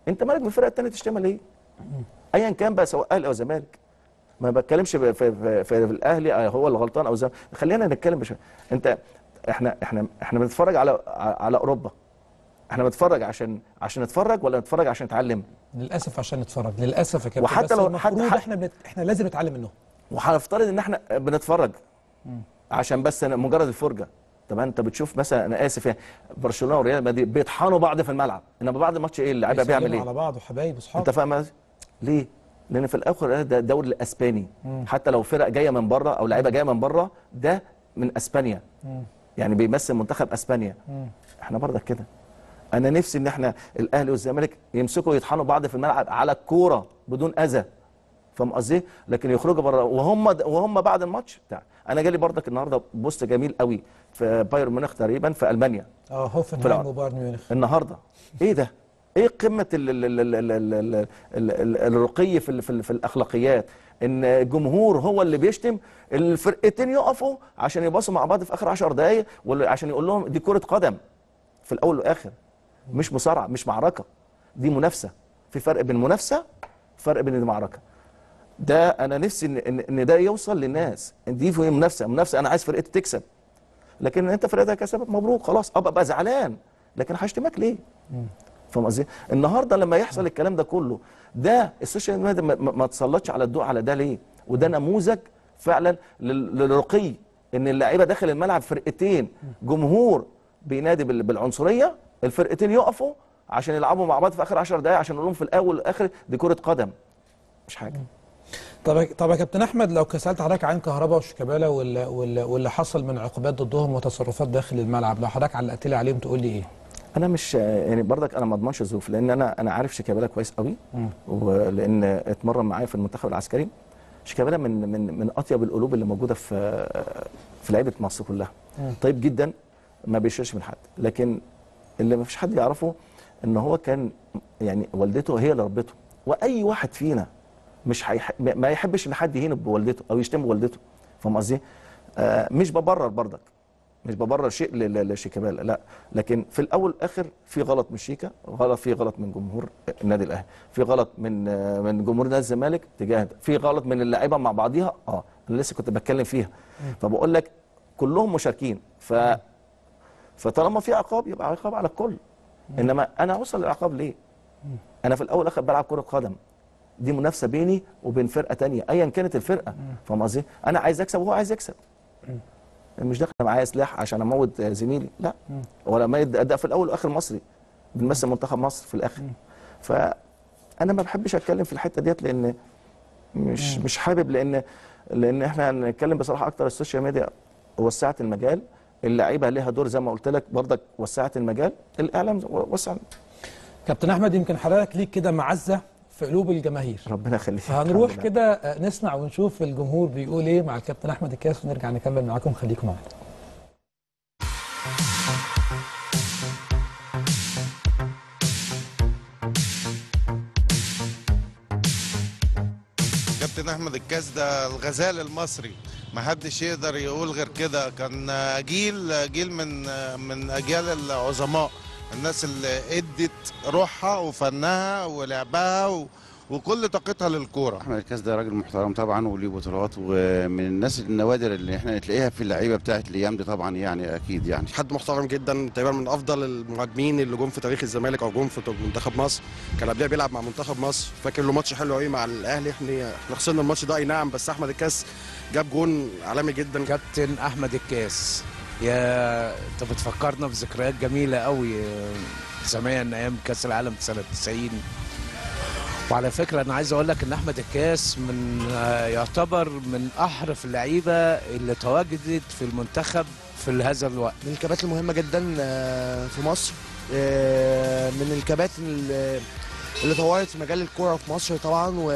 انت مالك بالفرقه الثانيه تشتمها ليه؟ ايا كان بقى سواء اهلي او زمالك. ما بتكلمش في الاهلي هو اللي غلطان او الزمالك، خلينا نتكلم بشويه. انت احنا بنتفرج على اوروبا. احنا بنتفرج عشان نتفرج ولا نتفرج عشان نتعلم؟ للاسف عشان نتفرج، للاسف يا كابتن. وحتى لو احنا لازم نتعلم منهم. وهنفترض ان احنا بنتفرج عشان بس مجرد الفرجه. طب انت بتشوف مثلا، انا اسف يعني، برشلونه وريال مدريد بيطحنوا بعض في الملعب، انما بعد الماتش ايه اللعيبه بيعمل ايه؟ على بعض وحبايب واصحاب. انت فاهم ليه؟ لان في الاخر ده الدوري الاسباني. حتى لو فرق جايه من بره او لعيبه جايه من بره، ده من اسبانيا. يعني بيمثل منتخب اسبانيا. احنا برضك كده. انا نفسي ان احنا الاهلي والزمالك يمسكوا يطحنوا بعض في الملعب على الكوره بدون اذى. فاهم قصدي؟ لكن يخرجوا بره وهم بعد الماتش بتاع. انا جالي برضك النهارده بوست جميل قوي في بايرن ميونخ تقريبا في المانيا. هوفنهايم وبايرن ميونخ النهارده. ايه ده؟ ايه قمه الرقي في الاخلاقيات؟ ان الجمهور هو اللي بيشتم، الفرقتين يقفوا عشان يباصوا مع بعض في اخر 10 دقائق، عشان يقول لهم دي كره قدم في الاول والاخر، مش مصارعه، مش معركه، دي منافسه. في فرق بين منافسه، فرق بين المعركه. ده انا نفسي ان ده يوصل للناس. دي في منافسه، انا عايز فرقتي تكسب، لكن انت فرقتك كسبت مبروك خلاص، ابقى زعلان، لكن هشتمك ليه؟ فاهم قصدي؟ النهارده لما يحصل الكلام ده كله، ده السوشيال ميديا ما تسلطش على الضوء على ده ليه؟ وده نموذج فعلا للرقي، ان اللعيبه داخل الملعب فرقتين، جمهور بينادي بالعنصريه، الفرقتين يقفوا عشان يلعبوا مع بعض في اخر 10 دقائق عشان نقول لهم في الاول والاخر دي كره قدم، مش حاجه. طب يا كابتن احمد، لو سالت حضرتك عن كهربا وشيكابالا واللي حصل من عقوبات ضدهم وتصرفات داخل الملعب، لو حضرتك علقت لي عليهم تقول لي ايه؟ انا مش يعني برضك انا ما اضمنش الظروف، لان انا عارف شيكابالا كويس قوي، ولان اتمرن معايا في المنتخب العسكري. شيكابالا من اطيب القلوب اللي موجوده في لعيبه مصر كلها. طيب جدا، ما بيشيرش من حد، لكن اللي ما فيش حد يعرفه ان هو كان يعني والدته هي اللي ربته، واي واحد فينا مش ما يحبش ان حد يهين بوالدته او يشتم بوالدته. فاهم قصدي؟ مش ببرر برضك، مش ببرر شيء لشيكابالا، لا، لكن في الاول والاخر في غلط من شيكا، في غلط من جمهور النادي الاهلي، في غلط من جمهور نادي الزمالك تجاه ده، في غلط من اللعيبه مع بعضيها. انا لسه كنت بتكلم فيها. فبقول لك كلهم مشاركين، فطالما في عقاب يبقى عقاب على الكل. انما انا اوصل للعقاب ليه؟ انا في الاول والاخر بلعب كره قدم، دي منافسه بيني وبين فرقه ثانيه ايا كانت الفرقه. فاهم قصدي؟ انا عايز اكسب وهو عايز يكسب، مش داخل معايا سلاح عشان اموت زميلي، لا، ولا ما ده في الاول والاخر مصري، بنمثل منتخب مصر في الاخر. فانا ما بحبش اتكلم في الحته ديت، لان مش حابب، لان احنا هنتكلم بصراحه اكتر. السوشيال ميديا وسعت المجال، اللعيبه ليها دور زي ما قلت لك، برضك وسعت المجال، الاعلام وسع. كابتن احمد، يمكن حضرتك ليك كده معزه في قلوب الجماهير، ربنا يخليك. فهنروح كده نسمع ونشوف الجمهور بيقول ايه مع الكابتن احمد الكاس، ونرجع نكمل معاكم. خليكم معانا. كابتن احمد الكاس ده الغزال المصري، ما حدش يقدر يقول غير كده. كان جيل من اجيال العظماء، الناس اللي ادت روحها وفنها ولعبها وكل طاقتها للكوره. احمد الكاس ده راجل محترم طبعا وليه بطولات، ومن الناس النوادر اللي احنا نلاقيها في اللعيبه بتاعت الايام دي طبعا، يعني اكيد يعني حد محترم جدا، تقريبا من افضل المهاجمين اللي جم في تاريخ الزمالك او جم في منتخب مصر. كان قبلها بيلعب مع منتخب مصر، فاكر له ماتش حلو قوي مع الاهلي. احنا خسرنا الماتش ده اي نعم، بس احمد الكاس جاب جون عالمي جدا. كابتن احمد الكاس، يا انت بتفكرنا بذكريات جميله قوي زمان، ايام كاس العالم سنه 90. وعلى فكره انا عايز اقول لك ان احمد الكاس يعتبر من احرف اللعيبه اللي تواجدت في المنتخب في هذا الوقت، من الكباتن المهمه جدا في مصر، من الكباتن اللي طورت في مجال الكوره في مصر طبعا. و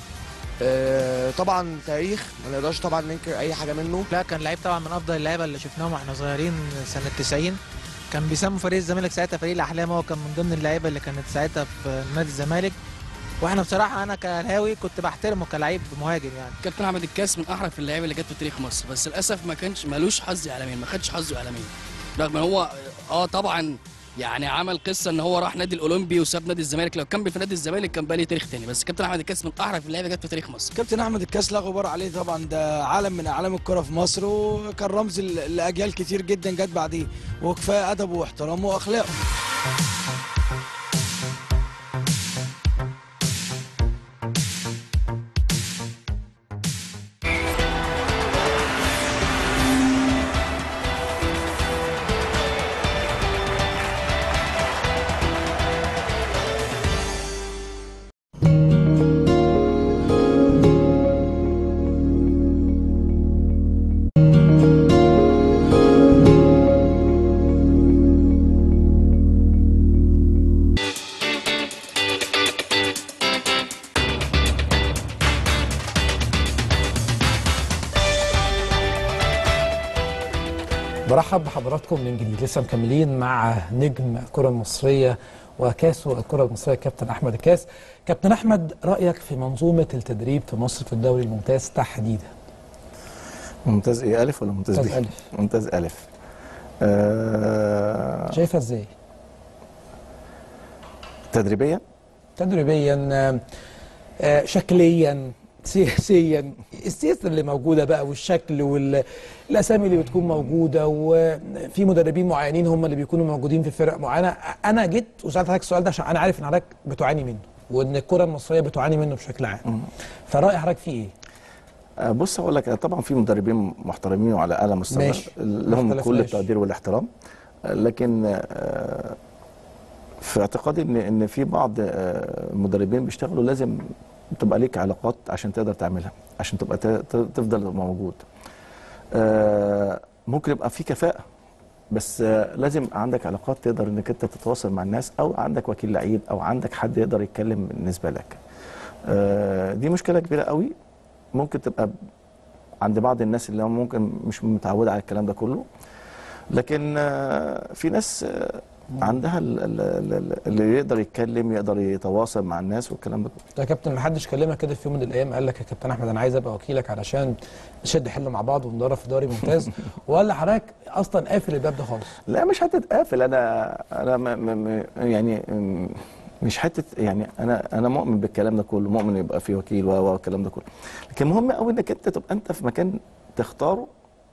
طبعا تاريخ ما نقدرش طبعا ننكر اي حاجه منه. لا، كان لعيب طبعا من افضل اللعيبه اللي شفناهم واحنا صغيرين سنه 90. كان بيسموا فريق الزمالك ساعتها فريق الاحلام، هو كان من ضمن اللعيبه اللي كانت ساعتها في نادي الزمالك. واحنا بصراحه انا كهاوي كنت بحترمه كلاعب مهاجم. يعني كابتن احمد الكاس من احرف اللعيبه اللي جت في تاريخ مصر، بس للاسف ما كانش مالوش حظ اعلاميا، ما خدش حظه اعلاميا، رغم ان هو طبعا يعني عمل قصه ان هو راح نادي الاولمبي وساب نادي الزمالك. لو كمل في نادي الزمالك كان بقى ليه تاريخ تاني. بس كابتن احمد الكاس من احرف اللعيبه جت في تاريخ مصر. كابتن احمد الكاس لا غبار عليه طبعا، ده عالم من اعلام الكره في مصر، وكان رمز لاجيال كتير جدا جت بعديه، وكفايه ادبه واحترامه واخلاقه. برحب بحضراتكم من جديد. لسه مكملين مع نجم الكرة المصرية وكاسو الكرة المصرية كابتن أحمد الكاس. كابتن أحمد، رأيك في منظومة التدريب في مصر في الدوري الممتاز تحديدا؟ ممتاز ايه، ألف ولا ممتاز ممتاز بي؟ ألف. ممتاز ألف. شايفها ازاي؟ تدريبيا شكليا سياسيا، السياسه اللي موجوده بقى والشكل والاسامي اللي بتكون موجوده، وفي مدربين معينين هم اللي بيكونوا موجودين في فرق معينه. انا جيت وسالت حضرتك السؤال ده عشان انا عارف ان حضرتك بتعاني منه وان الكره المصريه بتعاني منه بشكل عام. فراي حضرتك فيه ايه؟ بص هقول لك، طبعا في مدربين محترمين وعلى اعلى مستوى لهم كل التقدير والاحترام، لكن في اعتقادي ان في بعض المدربين بيشتغلوا لازم تبقى ليك علاقات عشان تقدر تعملها، عشان تبقى تفضل موجود. ممكن يبقى في كفاءة، بس لازم عندك علاقات تقدر انك انت تتواصل مع الناس، او عندك وكيل لعيب، او عندك حد يقدر يتكلم بالنسبة لك. دي مشكلة كبيرة قوي ممكن تبقى عند بعض الناس اللي هم ممكن مش متعودة على الكلام ده كله، لكن في ناس عندها اللي يقدر يتكلم، يقدر يتواصل مع الناس والكلام ده. يا كابتن، ما حدش كلمك كده في يوم من الايام قال لك يا كابتن احمد انا عايز ابقى وكيلك علشان نشد حل مع بعض وندرب في دوري ممتاز؟ ولا حضرتك اصلا قافل الباب ده خالص؟ لا مش حته قافل، انا يعني مش حته، يعني انا مؤمن بالكلام ده كله، مؤمن يبقى في وكيل والكلام ده كله، لكن مهم قوي انك انت تبقى انت في مكان تختاره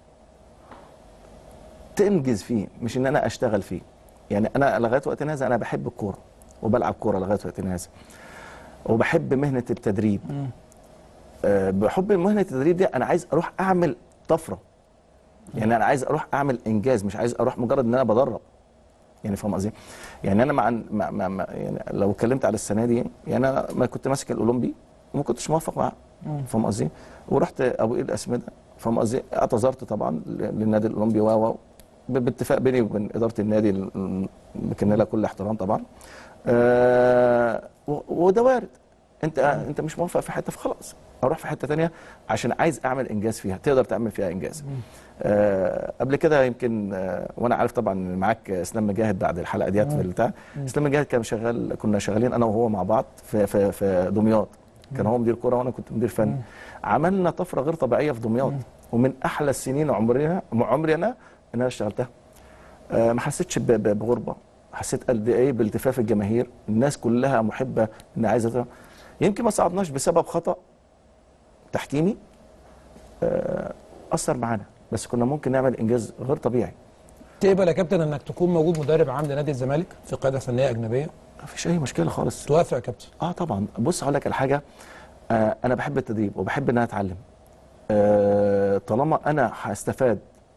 تنجز فيه، مش ان انا اشتغل فيه. يعني انا لغايه وقتنا هذا انا بحب الكوره وبلعب كوره لغايه وقتنا هذا، وبحب مهنه التدريب. بحب مهنه التدريب دي انا عايز اروح اعمل طفره، يعني انا عايز اروح اعمل انجاز، مش عايز اروح مجرد ان انا بدرب. يعني فاهم قصدي؟ يعني انا يعني لو اتكلمت على السنه دي، يعني انا ما كنت ماسك الاولمبي وما كنتش موافق معاه، فاهم قصدي؟ ورحت ابو قير اسمده، فاهم قصدي؟ اعتذرت طبعا للنادي الاولمبي باتفاق بيني وبين اداره النادي، بكن لها كل احترام طبعا. وده وارد، انت مش موافق في حته فخلاص اروح في حته ثانيه عشان عايز اعمل انجاز فيها، تقدر تعمل فيها انجاز. قبل كده يمكن وانا عارف طبعا معاك اسلام مجاهد بعد الحلقه ديت في البتاع. اسلام مجاهد كنا شغالين انا وهو مع بعض في دمياط، كان هو مدير كوره وانا كنت مدير فني. عملنا طفره غير طبيعيه في دمياط، ومن احلى السنين عمري انا ان انا اشتغلتها. ما حسيتش بغربه، حسيت قد ايه بالتفاف الجماهير، الناس كلها محبه ان عايزه. يمكن ما صعدناش بسبب خطا تحكيمي اثر معانا، بس كنا ممكن نعمل انجاز غير طبيعي. تقبل يا كابتن انك تكون موجود مدرب عام لنادي الزمالك في قياده فنيه اجنبيه؟ ما فيش اي مشكله خالص. توافق يا كابتن؟ طبعا. بص هقول لك الحاجه، انا بحب التدريب وبحب ان انا اتعلم. طالما انا هستفاد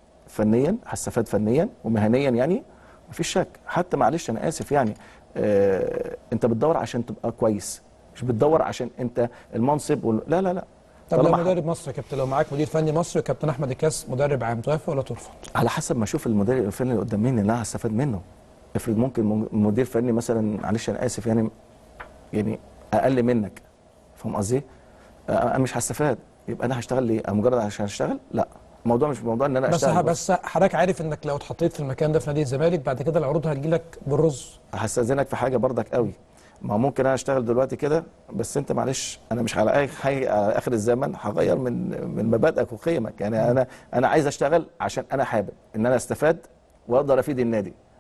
فنيا ومهنيا، يعني مفيش شك. حتى معلش انا اسف، يعني انت بتدور عشان تبقى كويس، مش بتدور عشان انت المنصب لا لا لا. طب لو مدرب مصر يا كابتن، لو معاك مدير فني مصري كابتن احمد الكاس مدرب عام، توافق ولا ترفض؟ على حسب ما اشوف المدرب الفني اللي قدام مني اللي انا هستفاد منه. افرض ممكن مدير فني مثلا، معلش انا اسف، يعني اقل منك، فاهم قصدي؟ انا مش هستفاد، يبقى انا هشتغل ليه؟ مجرد عشان اشتغل؟ لا، الموضوع مش موضوع ان انا اشتغل بس حضرتك عارف انك لو اتحطيت في المكان ده في نادي الزمالك بعد كده العروض هتجي لك بالرز. هستاذنك في حاجه برضك قوي، ما ممكن انا اشتغل دلوقتي كده، بس انت معلش انا مش على اي حاجه على اخر الزمن هغير من مبادئك وقيمك. يعني انا عايز اشتغل عشان انا حابب ان انا استفاد واقدر افيد النادي،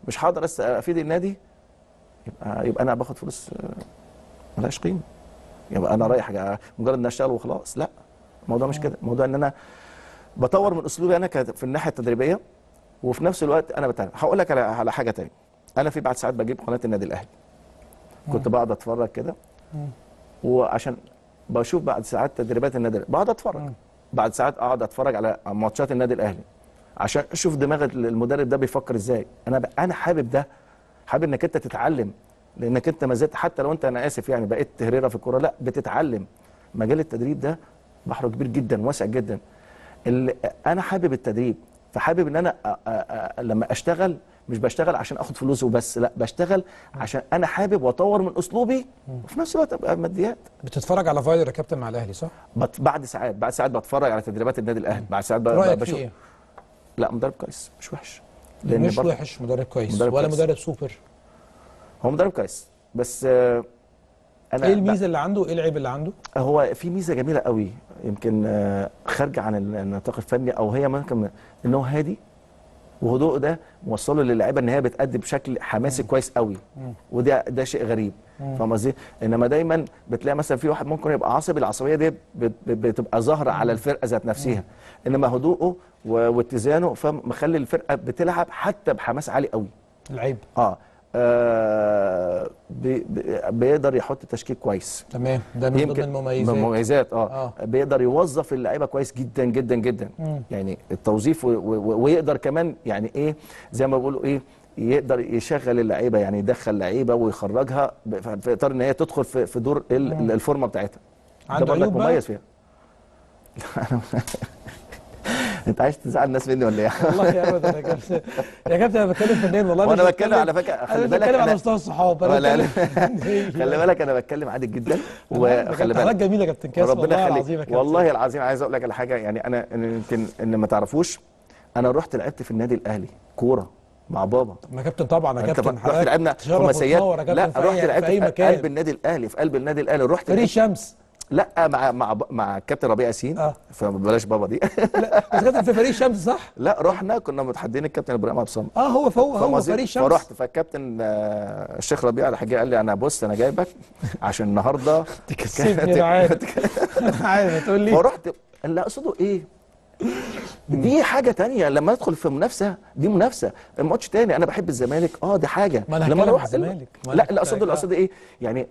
مش هقدر افيد النادي، يبقى انا باخد فلوس ملهاش قيمه، يبقى انا رايح مجرد ان اشتغل وخلاص. لا، الموضوع مش كده، الموضوع ان انا بطور من اسلوبي انا في الناحيه التدريبيه، وفي نفس الوقت انا بتعلم. هقول لك على حاجه تانية. انا في بعد ساعات بجيب قناه النادي الاهلي، كنت بقعد اتفرج كده، وعشان بشوف بعد ساعات تدريبات النادي الاهلي بقعد اتفرج، بعد ساعات اقعد اتفرج على ماتشات النادي الاهلي عشان اشوف دماغ المدرب ده بيفكر ازاي. انا حابب ده، حابب انك انت تتعلم، لانك انت ما زلت حتى لو انت، انا اسف يعني، بقيت هريره في الكوره، لا بتتعلم. مجال التدريب ده بحره كبير جدا، واسع جدا. انا حابب التدريب، فحابب ان انا لما اشتغل مش بشتغل عشان اخد فلوس وبس، لا بشتغل عشان انا حابب واطور من اسلوبي، وفي نفس الوقت ابقى ماديات. بتتفرج على فايلر يا كابتن مع الاهلي صح؟ بعد ساعات بتفرج على تدريبات النادي الاهلي، بعد ساعات رايك بشوف. فيه ايه؟ لا مدرب كويس، مش وحش. مش وحش، مدرب كويس ولا كويس. مدرب سوبر؟ هو مدرب كويس، بس ايه الميزه اللي عنده؟ ايه العيب اللي عنده؟ هو في ميزه جميله قوي، يمكن خارجه عن النطاق الفني، او هي ممكن ان هو هادي، وهدوء ده موصله للاعيبه ان هي بتأدي بشكل حماسي كويس قوي، ده شيء غريب. فاهم قصدي؟ انما دايما بتلاقي مثلا في واحد ممكن يبقى عصبي، العصبيه دي بتبقى ظاهره على الفرقه ذات نفسها، انما هدوءه واتزانه فمخلي الفرقه بتلعب حتى بحماس عالي قوي. العيب بيقدر يحط تشكيل كويس. تمام، ده من ضمن المميزات. بيقدر يوظف اللعيبه كويس جدا جدا جدا. يعني التوظيف ويقدر كمان يعني ايه زي ما بيقولوا ايه، يقدر يشغل اللعيبه، يعني يدخل لعيبه ويخرجها في اطار ان هي تدخل في دور الفورمه بتاعتها. ده برضك مميز فيها. انت عايز تزعل الناس مني ولا ايه؟ والله ابدا يا كابتن، يا كابتن انا بتكلم فنان والله. وانا بتكلم على فكره، خلي بالك، انا بتكلم على مستوى الصحاب. خلي بالك انا بتكلم عادي جدا، وخلي بالك حاجات جميله يا كابتن كاسم، والله العظيم يا كابتن. والله العظيم عايز اقول لك على حاجه، يعني انا يمكن ان ما تعرفوش، انا رحت لعبت في النادي الاهلي كوره مع بابا. ما كابتن طبعا يا كابتن، رحت لعبنا خماسيات. لا رحت لعبت في قلب النادي الاهلي، في قلب النادي الاهلي. رحت فريق شمس. لا مع الكابتن ربيع ياسين. فبلاش بابا دي. لا بس كابتن في فريق شمس صح؟ لا رحنا كنا متحدين الكابتن ابراهيم عبد الصمد. هو فريق شمس. فرحت، فالكابتن الشيخ ربيع الحاجي قال لي انا بص انا جايبك عشان النهارده تكسبني. انا عارف تقول لي. فرحت، اللي اقصده ايه؟ دي حاجه تانية، لما ادخل في منافسه دي منافسه، الماتش تاني. انا بحب الزمالك دي حاجه، لما اروح الزمالك. لا اللي اقصده ايه؟ يعني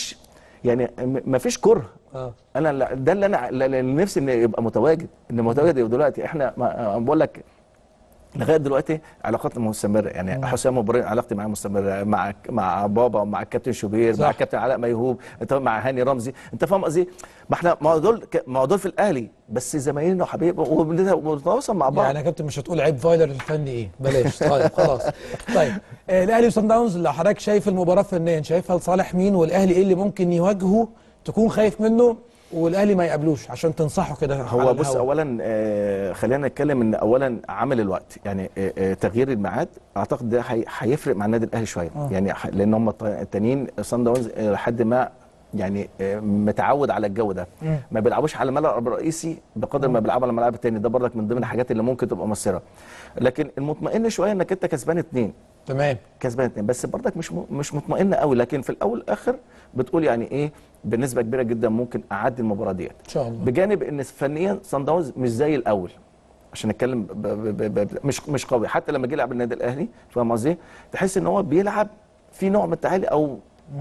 مفيش كره. انا ده اللي انا نفسي ان يبقى متواجد، دلوقتي احنا بقول لك لغايه دلوقتي علاقاتنا مستمره، يعني حسام ابراهيم علاقتي معاه مستمره، مع بابا ومع الكابتن شوبير، مع الكابتن علاء ميهوب، انت مع هاني رمزي، انت فاهم قصدي؟ ما احنا ما دول في الاهلي، بس زمايلنا وحبايبنا وبنتواصل مع بعض. يعني يا كابتن مش هتقول عيب فايلر الفني ايه؟ بلاش. طيب خلاص. طيب الاهلي وصن داونز، لو حضرتك شايف المباراه فنيا شايفها لصالح مين؟ والاهلي ايه اللي ممكن يواجهه تكون خايف منه والاهلي ما يقابلوش عشان تنصحه كده؟ هو بص، اولا خلينا نتكلم ان اولا عامل الوقت، يعني تغيير الميعاد اعتقد ده هيفرق مع النادي الاهلي شويه. يعني لان هم التانيين صن داونز لحد ما يعني متعود على الجو ده، ما بيلعبوش على الملعب الرئيسي بقدر ما بيلعبوا على الملعب الثاني. ده برضك من ضمن الحاجات اللي ممكن تبقى مؤثره، لكن المطمئن شويه انك انت كسبان 2. تمام، كسبان 2 بس برضك مش مطمئن قوي، لكن في الاول والاخر بتقول يعني ايه بنسبه كبيره جدا ممكن اعدي المباراه ديت ان شاء الله، بجانب ان فنيا صن داونز مش زي الاول، عشان نتكلم مش قوي. حتى لما جه يلعب النادي الاهلي فاهم قصدي، تحس ان هو بيلعب في نوع من التعالي، او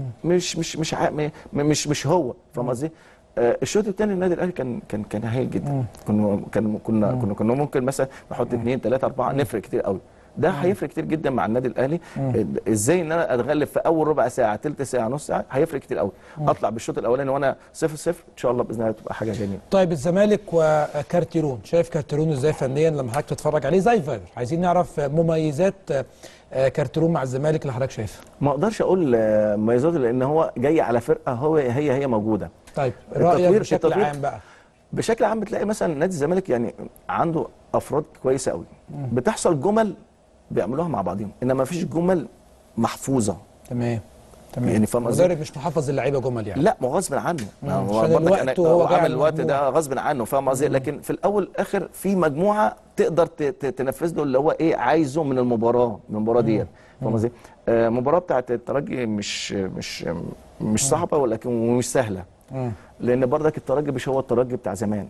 مش هو فاهم قصدي. الشوط الثاني النادي الاهلي كان هايل جدا. كنا ممكن مثلا نحط 2 3 4 نفرق كتير قوي. ده هيفرق كتير جدا مع النادي الاهلي. ازاي ان انا اتغلب في اول ربع ساعه، ثلث ساعه، نص ساعه، هيفرق كتير قوي. اطلع بالشوط الاولاني وانا 0-0 ان شاء الله باذن الله تبقى حاجه جميله. طيب الزمالك وكارتيرون، شايف كارتيرون ازاي فنيا لما حضرتك تتفرج عليه زي فايلر؟ عايزين نعرف مميزات كارتيرون مع الزمالك اللي حضرتك شايفها. ما اقدرش اقول مميزاته لان هو جاي على فرقه هي موجوده. طيب رايك بشكل عام بقى؟ بشكل عام بتلاقي مثلا نادي الزمالك يعني عنده افراد كويسه قوي، بتحصل جمل بيعملوها مع بعضهم، انما ما فيش جمل محفوظه. تمام. تمام. يعني فاهم قصدي؟ المدرب مش محفظ اللعيبه جمل يعني. لا، ما هو غصب عنه، هو الوقت وهو عامل الوقت ده غصب عنه، فاهم قصدي؟ لكن في الاول والاخر في مجموعه تقدر تنفذ له اللي هو ايه عايزه من المباراه ديت، فاهم قصدي؟ المباراه بتاعت الترجي مش صعبه ولكن مش سهله، لان برضك الترجي مش هو الترجي بتاع زمان،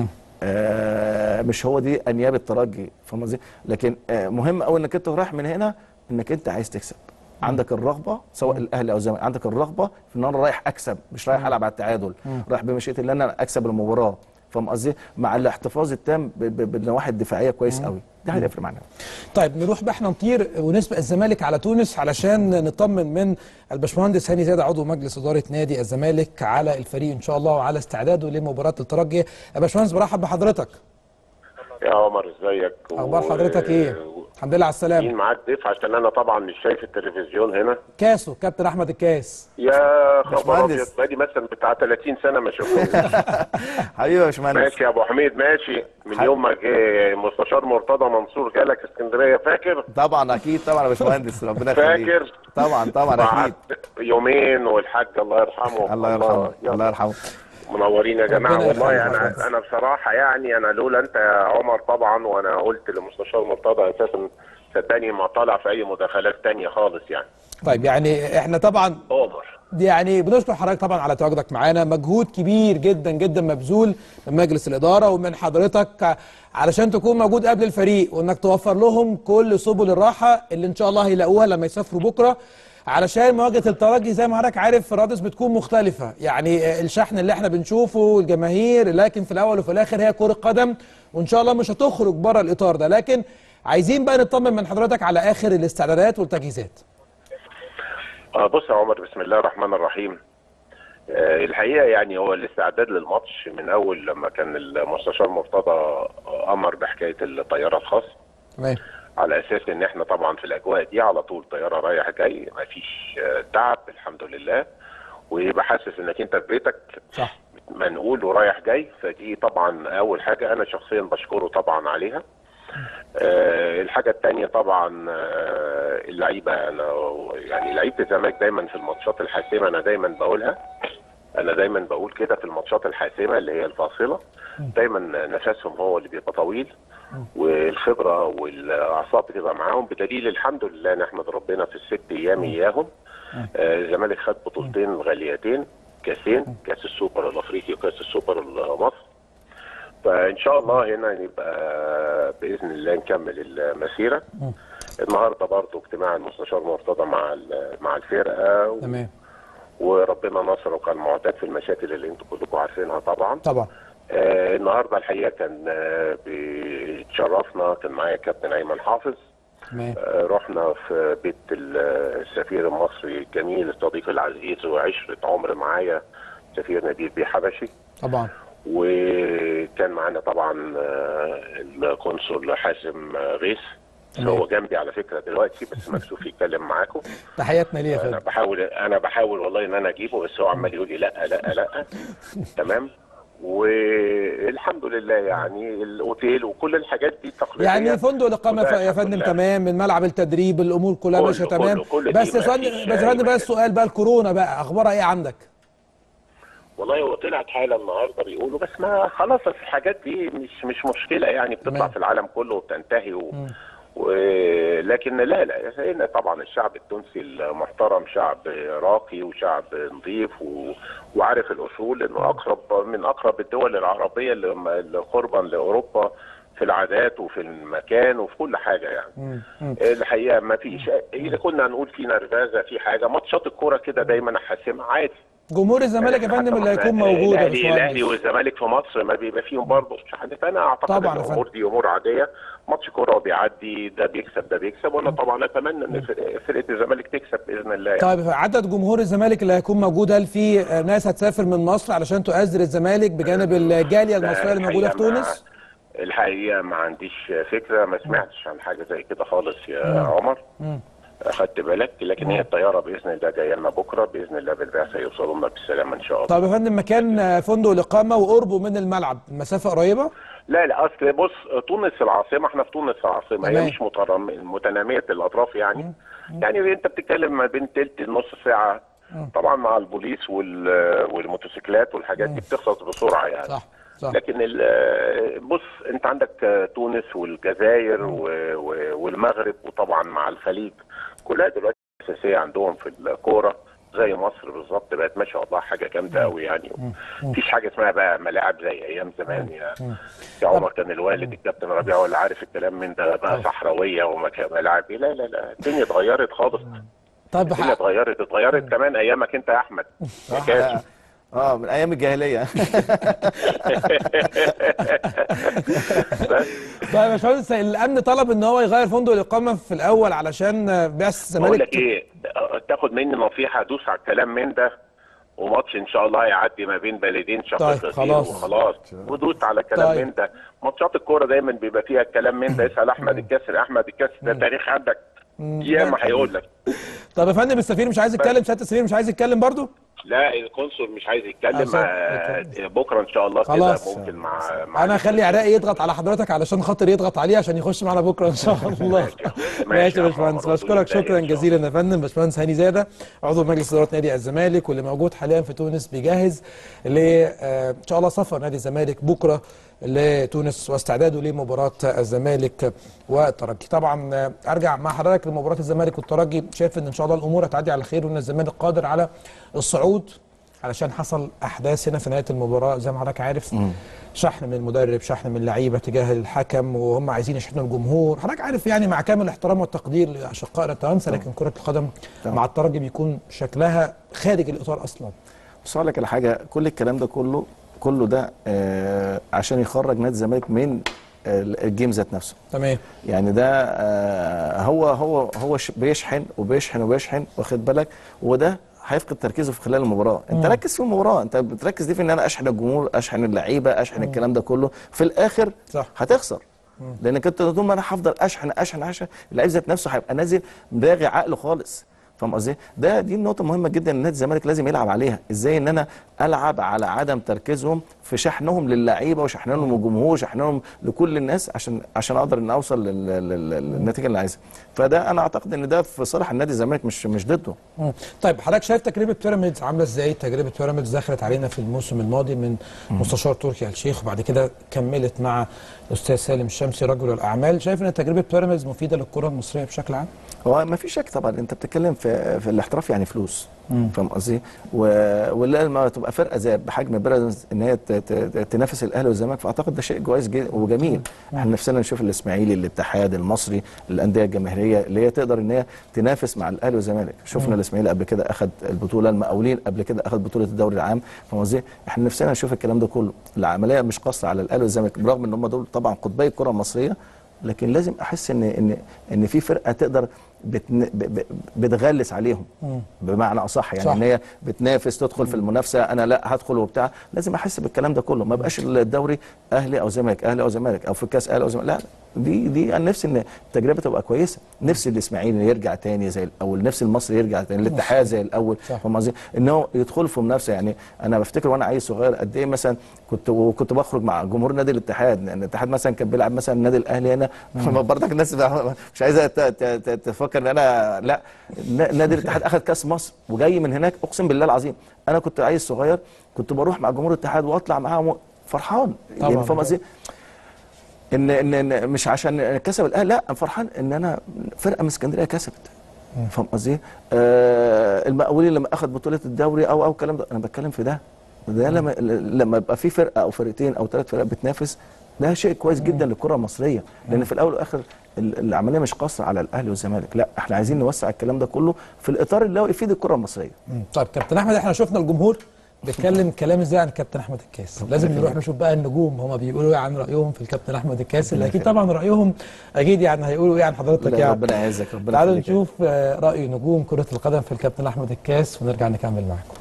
مش هو دي انياب الترجي، فاهم قصدي؟ لكن مهم قوي انك انت رايح من هنا انك انت عايز تكسب، عندك الرغبه سواء الاهلي او الزمالك، عندك الرغبه في ان انا رايح اكسب، مش رايح العب على التعادل، رايح بمشيئه الله ان انا اكسب المباراه، فاهم قصدي؟ مع الاحتفاظ التام بالنواحي الدفاعيه كويس قوي، ده هيفرق معانا. طيب نروح بقى احنا نطير ونسبق الزمالك على تونس علشان نطمن من الباشمهندس هاني زاده عضو مجلس اداره نادي الزمالك على الفريق ان شاء الله وعلى استعداده لمباراه الترجي. يا باشمهندس برحب بحضرتك. يا عمر ازيك؟ اخبار حضرتك ايه؟ الحمد لله على السلامه. مين معاك ضيف عشان انا طبعا مش شايف التلفزيون هنا. كاسو كابتن احمد الكاس. يا خبر ابيض، بقالي مثلا بتاع 30 سنه ما شفتوش. حبيبي يا باشمهندس. ماشي يا ابو حميد، ماشي. من يوم ما جه مستشار مرتضى منصور جالك اسكندريه، فاكر؟ طبعا اكيد طبعا يا باشمهندس، ربنا يخليك. فاكر؟ طبعا اكيد. يومين والحاج الله يرحمه. الله يرحمه. منورين يا جماعه والله. انا بصراحه يعني انا لولا انت يا عمر طبعا، وانا قلت لمستشار مرتضى اساسا صدقني ما طالع في اي مداخلات تانية خالص يعني. طيب يعني احنا طبعا يعني بنشكر حضرتك طبعا على تواجدك معانا، مجهود كبير جدا جدا مبذول من مجلس الاداره ومن حضرتك علشان تكون موجود قبل الفريق، وانك توفر لهم كل سبل الراحه اللي ان شاء الله هيلاقوها لما يسافروا بكره، علشان مواجهه الترجي زي ما حضرتك عارف رادس بتكون مختلفه، يعني الشحن اللي احنا بنشوفه الجماهير، لكن في الاول وفي الاخر هي كره قدم وان شاء الله مش هتخرج بره الاطار ده، لكن عايزين بقى نطمن من حضرتك على اخر الاستعدادات والتجهيزات. بص يا عمر، بسم الله الرحمن الرحيم. الحقيقه يعني هو الاستعداد للماتش من اول لما كان المستشار مرتضى امر بحكايه الطياره الخاصه. تمام. على اساس ان احنا طبعا في الاجواء دي على طول طياره رايح جاي، ما فيش تعب الحمد لله، ويبقى حاسس انك انت في بيتك صح منقول ورايح جاي، فدي طبعا اول حاجه انا شخصيا بشكره طبعا عليها. الحاجه الثانيه طبعا اللعيبه، انا يعني لعيبه الزمالك دايما في الماتشات الحاسمه انا دايما بقول كده، في الماتشات الحاسمه اللي هي الفاصله دايما نفسهم هو اللي بيبقى طويل، والخبره والاعصاب بتبقى معاهم، بدليل الحمد لله نحمد ربنا في ال6 ايام اياهم الزمالك خد بطولتين غاليتين، كاسين، كاس السوبر الافريقي وكاس السوبر المصري. فان شاء الله هنا نبقى باذن الله نكمل المسيره. النهارده برضه اجتماع المستشار مرتضى مع الفرقه تمام، وربنا نصره وكان معتاد في المشاكل اللي انتم كلكم عارفينها طبعا. النهارده الحقيقه كان بيتشرفنا، كان معايا كابتن ايمن حافظ. رحنا في بيت السفير المصري الجميل الصديق العزيز وعشره عمر معايا سفير نبيل بيه حبشي طبعا، وكان معانا طبعا القنصل حازم غيث، هو جنبي على فكره دلوقتي بس مكسوف يتكلم معاكم. تحياتنا ليه يا فندم. انا بحاول والله ان انا اجيبه، بس هو عمال يقول لي لا لا لا. تمام. والحمد لله يعني الاوتيل وكل الحاجات دي تقريبا يعني فندق الاقامه يا فندم تمام، من ملعب التدريب الامور كلها ماشيه تمام. بس يا فندم بقى السؤال بقى الكورونا بقى اخبارها ايه عندك؟ والله هو طلعت حاله النهارده بيقولوا، بس ما خلاص الحاجات دي مش مشكله يعني، بتطلع في العالم كله وبتنتهي لكن لا طبعا الشعب التونسي المحترم شعب راقي وشعب نظيف وعارف الاصول، انه من اقرب الدول العربيه اللي قربا لاوروبا في العادات وفي المكان وفي كل حاجه يعني. الحقيقه ما فيش، اذا كنا هنقول في نرفزه في حاجه، ماتشات الكوره كده دايما حاسمه عادي. جمهور الزمالك يا فندم اللي هيكون موجود الاهلي والزمالك في مصر ما بيبقى فيهم برضه شحن، فانا اعتقد ان الامور دي امور عاديه، ماتش كوره وبيعدي، ده بيكسب وانا طبعا اتمنى ان فرقه الزمالك تكسب باذن الله يعني. طيب عدد جمهور الزمالك اللي هيكون موجود، هل في ناس هتسافر من مصر علشان تؤازر الزمالك بجانب الجاليه المصريه اللي موجوده في تونس؟ الحقيقه ما عنديش فكره، ما سمعتش عن حاجه زي كده خالص يا عمر. اخدت بالك، لكن هي الطياره باذن الله جايه لنا بكره باذن الله بالبعثه يوصلوا لنا بالسلامه ان شاء الله. طب يا فندم مكان فندق الاقامه وقربه من الملعب المسافه قريبه؟ لا اصل بص، تونس العاصمه، احنا في تونس العاصمه، هي مش متناميه الاطراف يعني. يعني انت بتتكلم ما بين تلت نص ساعه طبعا مع البوليس والموتوسيكلات والحاجات دي بتخلص بسرعه يعني. صح. لكن بص انت عندك تونس والجزائر والمغرب، وطبعا مع الخليج كلها دلوقتي اساسيه عندهم في الكوره زي مصر بالظبط، بقت ما شاء الله حاجه جامده قوي يعني. مفيش حاجه اسمها بقى ملاعب زي ايام زمان يا عمر. كان الوالد الكابتن ربيع ولا عارف الكلام من ده بقى صحراويه وملاعب. لا الدنيا اتغيرت خالص. طيب الدنيا اتغيرت كمان ايامك انت يا احمد. من ايام الجاهليه. طيب يا باشمهندس، الامن طلب ان هو يغير فندق الاقامه في الاول علشان بعثه الزمالك. بقول لك ايه، تاخد مني نصيحه، دوس على الكلام من ده، وماتش ان شاء الله هيعدي ما بين بلدين شقيقتين. خلاص ودوس على الكلام من ده. ماتشات الكوره دايما بيبقى فيها الكلام من ده. اسال احمد الكاسر. احمد الكاسر ده تاريخ عندك ياما هيقول لك. طب يا فندم السفير مش عايز يتكلم؟ سياده السفير مش عايز يتكلم برضه؟ لا القنصل مش عايز يتكلم. بكره ان شاء الله كده ممكن مع انا هخلي عراقي يضغط على حضرتك علشان خاطر يضغط عليه عشان يخش معانا بكره ان شاء الله. ماشي يا باشمهندس، بشكرك شكرا جزيلا يا فندم. باشمهندس هاني زاده عضو مجلس اداره نادي الزمالك واللي موجود حاليا في تونس بيجهز ان شاء الله سفر نادي الزمالك بكره لتونس واستعداده لمباراه الزمالك والترجي. طبعا ارجع مع حضرتك لمباراه الزمالك والترجي، شايف ان شاء الله الامور هتعدي على خير وان الزمالك قادر على الصعود، علشان حصل احداث هنا في نهايه المباراه زي ما حضرتك عارف. شحن من المدرب، شحن من اللعيبه تجاه الحكم، وهم عايزين يشحنوا الجمهور. حضرتك عارف يعني مع كامل الاحترام والتقدير لاشقائنا التوانسه، لكن كره القدم مع الترجي بيكون شكلها خارج الاطار اصلا. بس اقول لك على حاجه، كل الكلام ده كله ده عشان يخرج نادي الزمالك من الجيم ذات نفسه. تمام. يعني ده هو بيشحن واخد بالك، وده هيفقد تركيزه في خلال المباراه. انت ركز في المباراه، انت بتركز دي في ان انا اشحن الجمهور، اشحن اللعيبه، اشحن الكلام ده كله، في الاخر صح هتخسر. لانك انت طول ما انا هفضل اشحن اللعيب ذات نفسه هيبقى نازل باغي عقله خالص. فاهم قصدي؟ دي النقطه مهمه جدا ان نادي الزمالك لازم يلعب عليها. ازاي ان انا العب على عدم تركيزهم في شحنهم للعيبه وشحنهم للجمهور وشحنهم لكل الناس عشان اقدر ان اوصل للنتيجه اللي عايزها. فده انا اعتقد ان ده في صالح النادي الزمالك مش ضده. طيب حضرتك شايف تجربه بيراميدز عامله ازاي؟ تجربه بيراميدز دخلت علينا في الموسم الماضي من مستشار تركي آل الشيخ، وبعد كده كملت مع الاستاذ سالم الشمسي رجل الاعمال. شايف ان تجربه بيراميدز مفيده للكره المصريه بشكل عام؟ هو ما في شك طبعا. انت بتتكلم في الاحتراف يعني فلوس. فاهم قصدي؟ ولما تبقى فرقه زي بحجم بيراميدز ان هي تنافس الاهلي والزمالك، فاعتقد ده شيء كويس وجميل. احنا نفسنا نشوف الاسماعيلي، الاتحاد، المصري، الانديه الجماهيريه اللي هي تقدر ان هي تنافس مع الاهلي والزمالك. شفنا الاسماعيلي قبل كده اخذ البطوله، المقاولين قبل كده اخذ بطوله الدوري العام. فاهم قصدي؟ احنا نفسنا نشوف الكلام ده كله. العمليه مش قاصره على الاهلي والزمالك برغم ان هم دول طبعا قطبي الكره المصريه، لكن لازم احس ان في فرقه تقدر بتغلس عليهم بمعنى اصح، يعني ان هي بتنافس تدخل في المنافسه. انا لا هدخل وبتاع، لازم احس بالكلام ده كله. ما بقاش الدوري اهلي او زمالك، اهلي او زمالك، او في الكاس اهلي او زمالك. لا، دي انا نفسي ان التجربه تبقى كويسه. نفسي الاسماعيلي يرجع تاني زي الاول، نفسي المصري يرجع تاني، الاتحاد زي الاول. فاهم قصدي؟ ان هو يدخلوا في منافسه. يعني انا بفتكر وانا عيل صغير قد ايه مثلا كنت بخرج مع جمهور نادي الاتحاد. لان الاتحاد مثلا كان بيلعب مثلا النادي الاهلي هنا. برضك الناس مش عايزه تفكر ان انا لا. نادي الاتحاد اخذ كاس مصر وجاي من هناك، اقسم بالله العظيم انا كنت عيل صغير كنت بروح مع جمهور الاتحاد واطلع معاهم فرحان. يعني فاهم قصدي؟ ان مش عشان كسب الاهلي، لا، انا فرحان ان انا فرقه من اسكندريه كسبت. فاهم قصدي؟ المقاولين لما اخذ بطوله الدوري او الكلام ده، انا بتكلم في ده لما يبقى في فرقه او فرقتين او 3 فرق بتنافس، ده شيء كويس جدا للكره المصريه. لان في الاول والاخر العمليه مش قاصره على الاهلي والزمالك، لا، احنا عايزين نوسع الكلام ده كله في الاطار اللي هو يفيد الكره المصريه. طيب كابتن احمد، احنا شفنا الجمهور بيتكلم كلام ازاي عن كابتن احمد الكاس. لازم نروح نشوف بقى النجوم هما بيقولوا ايه عن رايهم في الكابتن احمد الكاس، اللي اكيد طبعا رايهم اكيد يعني هيقولوا ايه عن حضرتك. يعني ربنا يعزك، ربنا تعالوا نشوف راي نجوم كره القدم في الكابتن احمد الكاس ونرجع نكمل معاكم.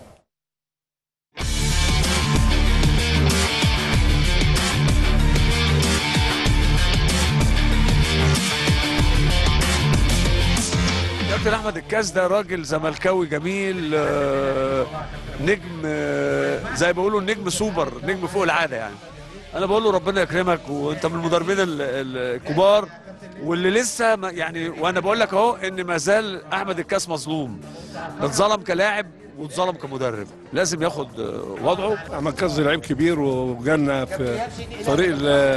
كابتن احمد الكاس ده راجل زملكاوي جميل، نجم زي ما بيقولوا نجم سوبر، نجم فوق العاده يعني. انا بقول له ربنا يكرمك، وانت من المدربين الكبار واللي لسه يعني، وانا بقول لك اهو ان ما زال احمد الكاس مظلوم، اتظلم كلاعب واتظلم كمدرب، لازم ياخد وضعه. احمد الكاس لعيب كبير وجالنا في طريق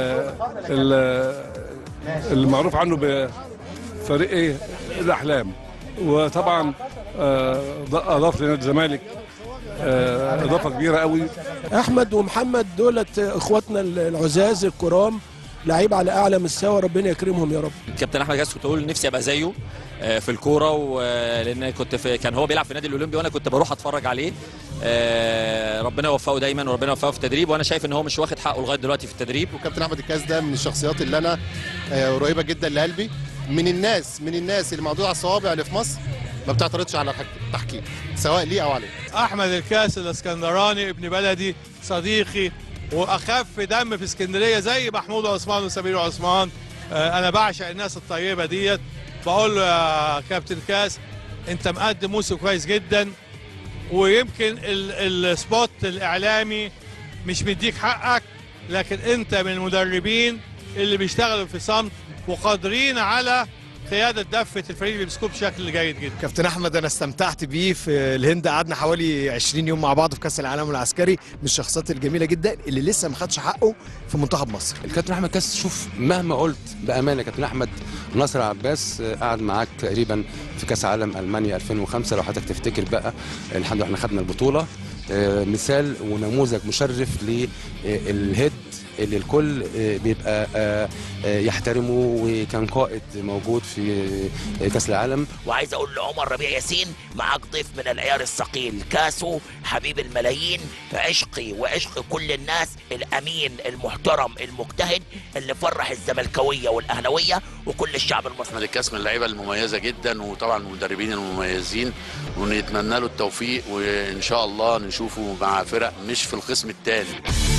اللي معروف عنه بفريق ايه الاحلام، وطبعا اضاف لنادي الزمالك اضافه كبيره قوي. احمد ومحمد دولت اخواتنا العزاز الكرام، لعيب على اعلى مستوى، ربنا يكرمهم يا رب. كابتن احمد الكاس كنت اقول نفسي ابقى زيه في الكوره، لان كنت كان هو بيلعب في النادي الاولمبي وانا كنت بروح اتفرج عليه. ربنا يوفقه دايما وربنا يوفقه في التدريب، وانا شايف ان هو مش واخد حقه لغايه دلوقتي في التدريب. وكابتن احمد الكاس ده من الشخصيات اللي انا قريبه جدا لقلبي، من الناس اللي موجوده على الصوابع اللي في مصر ما بتعترضش على التحكيم سواء ليه او عليه. احمد الكاس الاسكندراني ابن بلدي، صديقي واخف دم في اسكندريه زي محمود عثمان وسمير عثمان. انا بعشق الناس الطيبه ديت. بقول له يا كابتن كاس انت مقدم موسم كويس جدا، ويمكن السبوت الاعلامي مش مديك حقك، لكن انت من المدربين اللي بيشتغلوا في صمت وقادرين على قيادة دفة الفريق اللي بيمسكوه بشكل جيد جدا. كابتن احمد انا استمتعت بيه في الهند، قعدنا حوالي 20 يوم مع بعض في كاس العالم العسكري، من الشخصيات الجميله جدا اللي لسه ما خدش حقه في منتخب مصر. الكابتن احمد كاس، شوف مهما قلت بامانه كابتن احمد، ناصر عباس قعد معاك تقريبا في كاس عالم المانيا 2005 لو حضرتك تفتكر بقى، الحمد لله احنا خدنا البطوله. مثال ونموذج مشرف للهيد اللي الكل بيبقى يحترمه، وكان قائد موجود في كاس العالم. وعايز اقول لعمر ربيع ياسين معاك ضيف من العيار الثقيل، كاسو حبيب الملايين، عشقي وعشق كل الناس، الامين المحترم المجتهد اللي فرح الزملكاويه والاهلاويه وكل الشعب المصري. احمد الكاس من اللعيبه المميزه جدا، وطبعا المدربين المميزين، ونتمنى له التوفيق، وان شاء الله نشوفه مع فرق مش في القسم الثاني.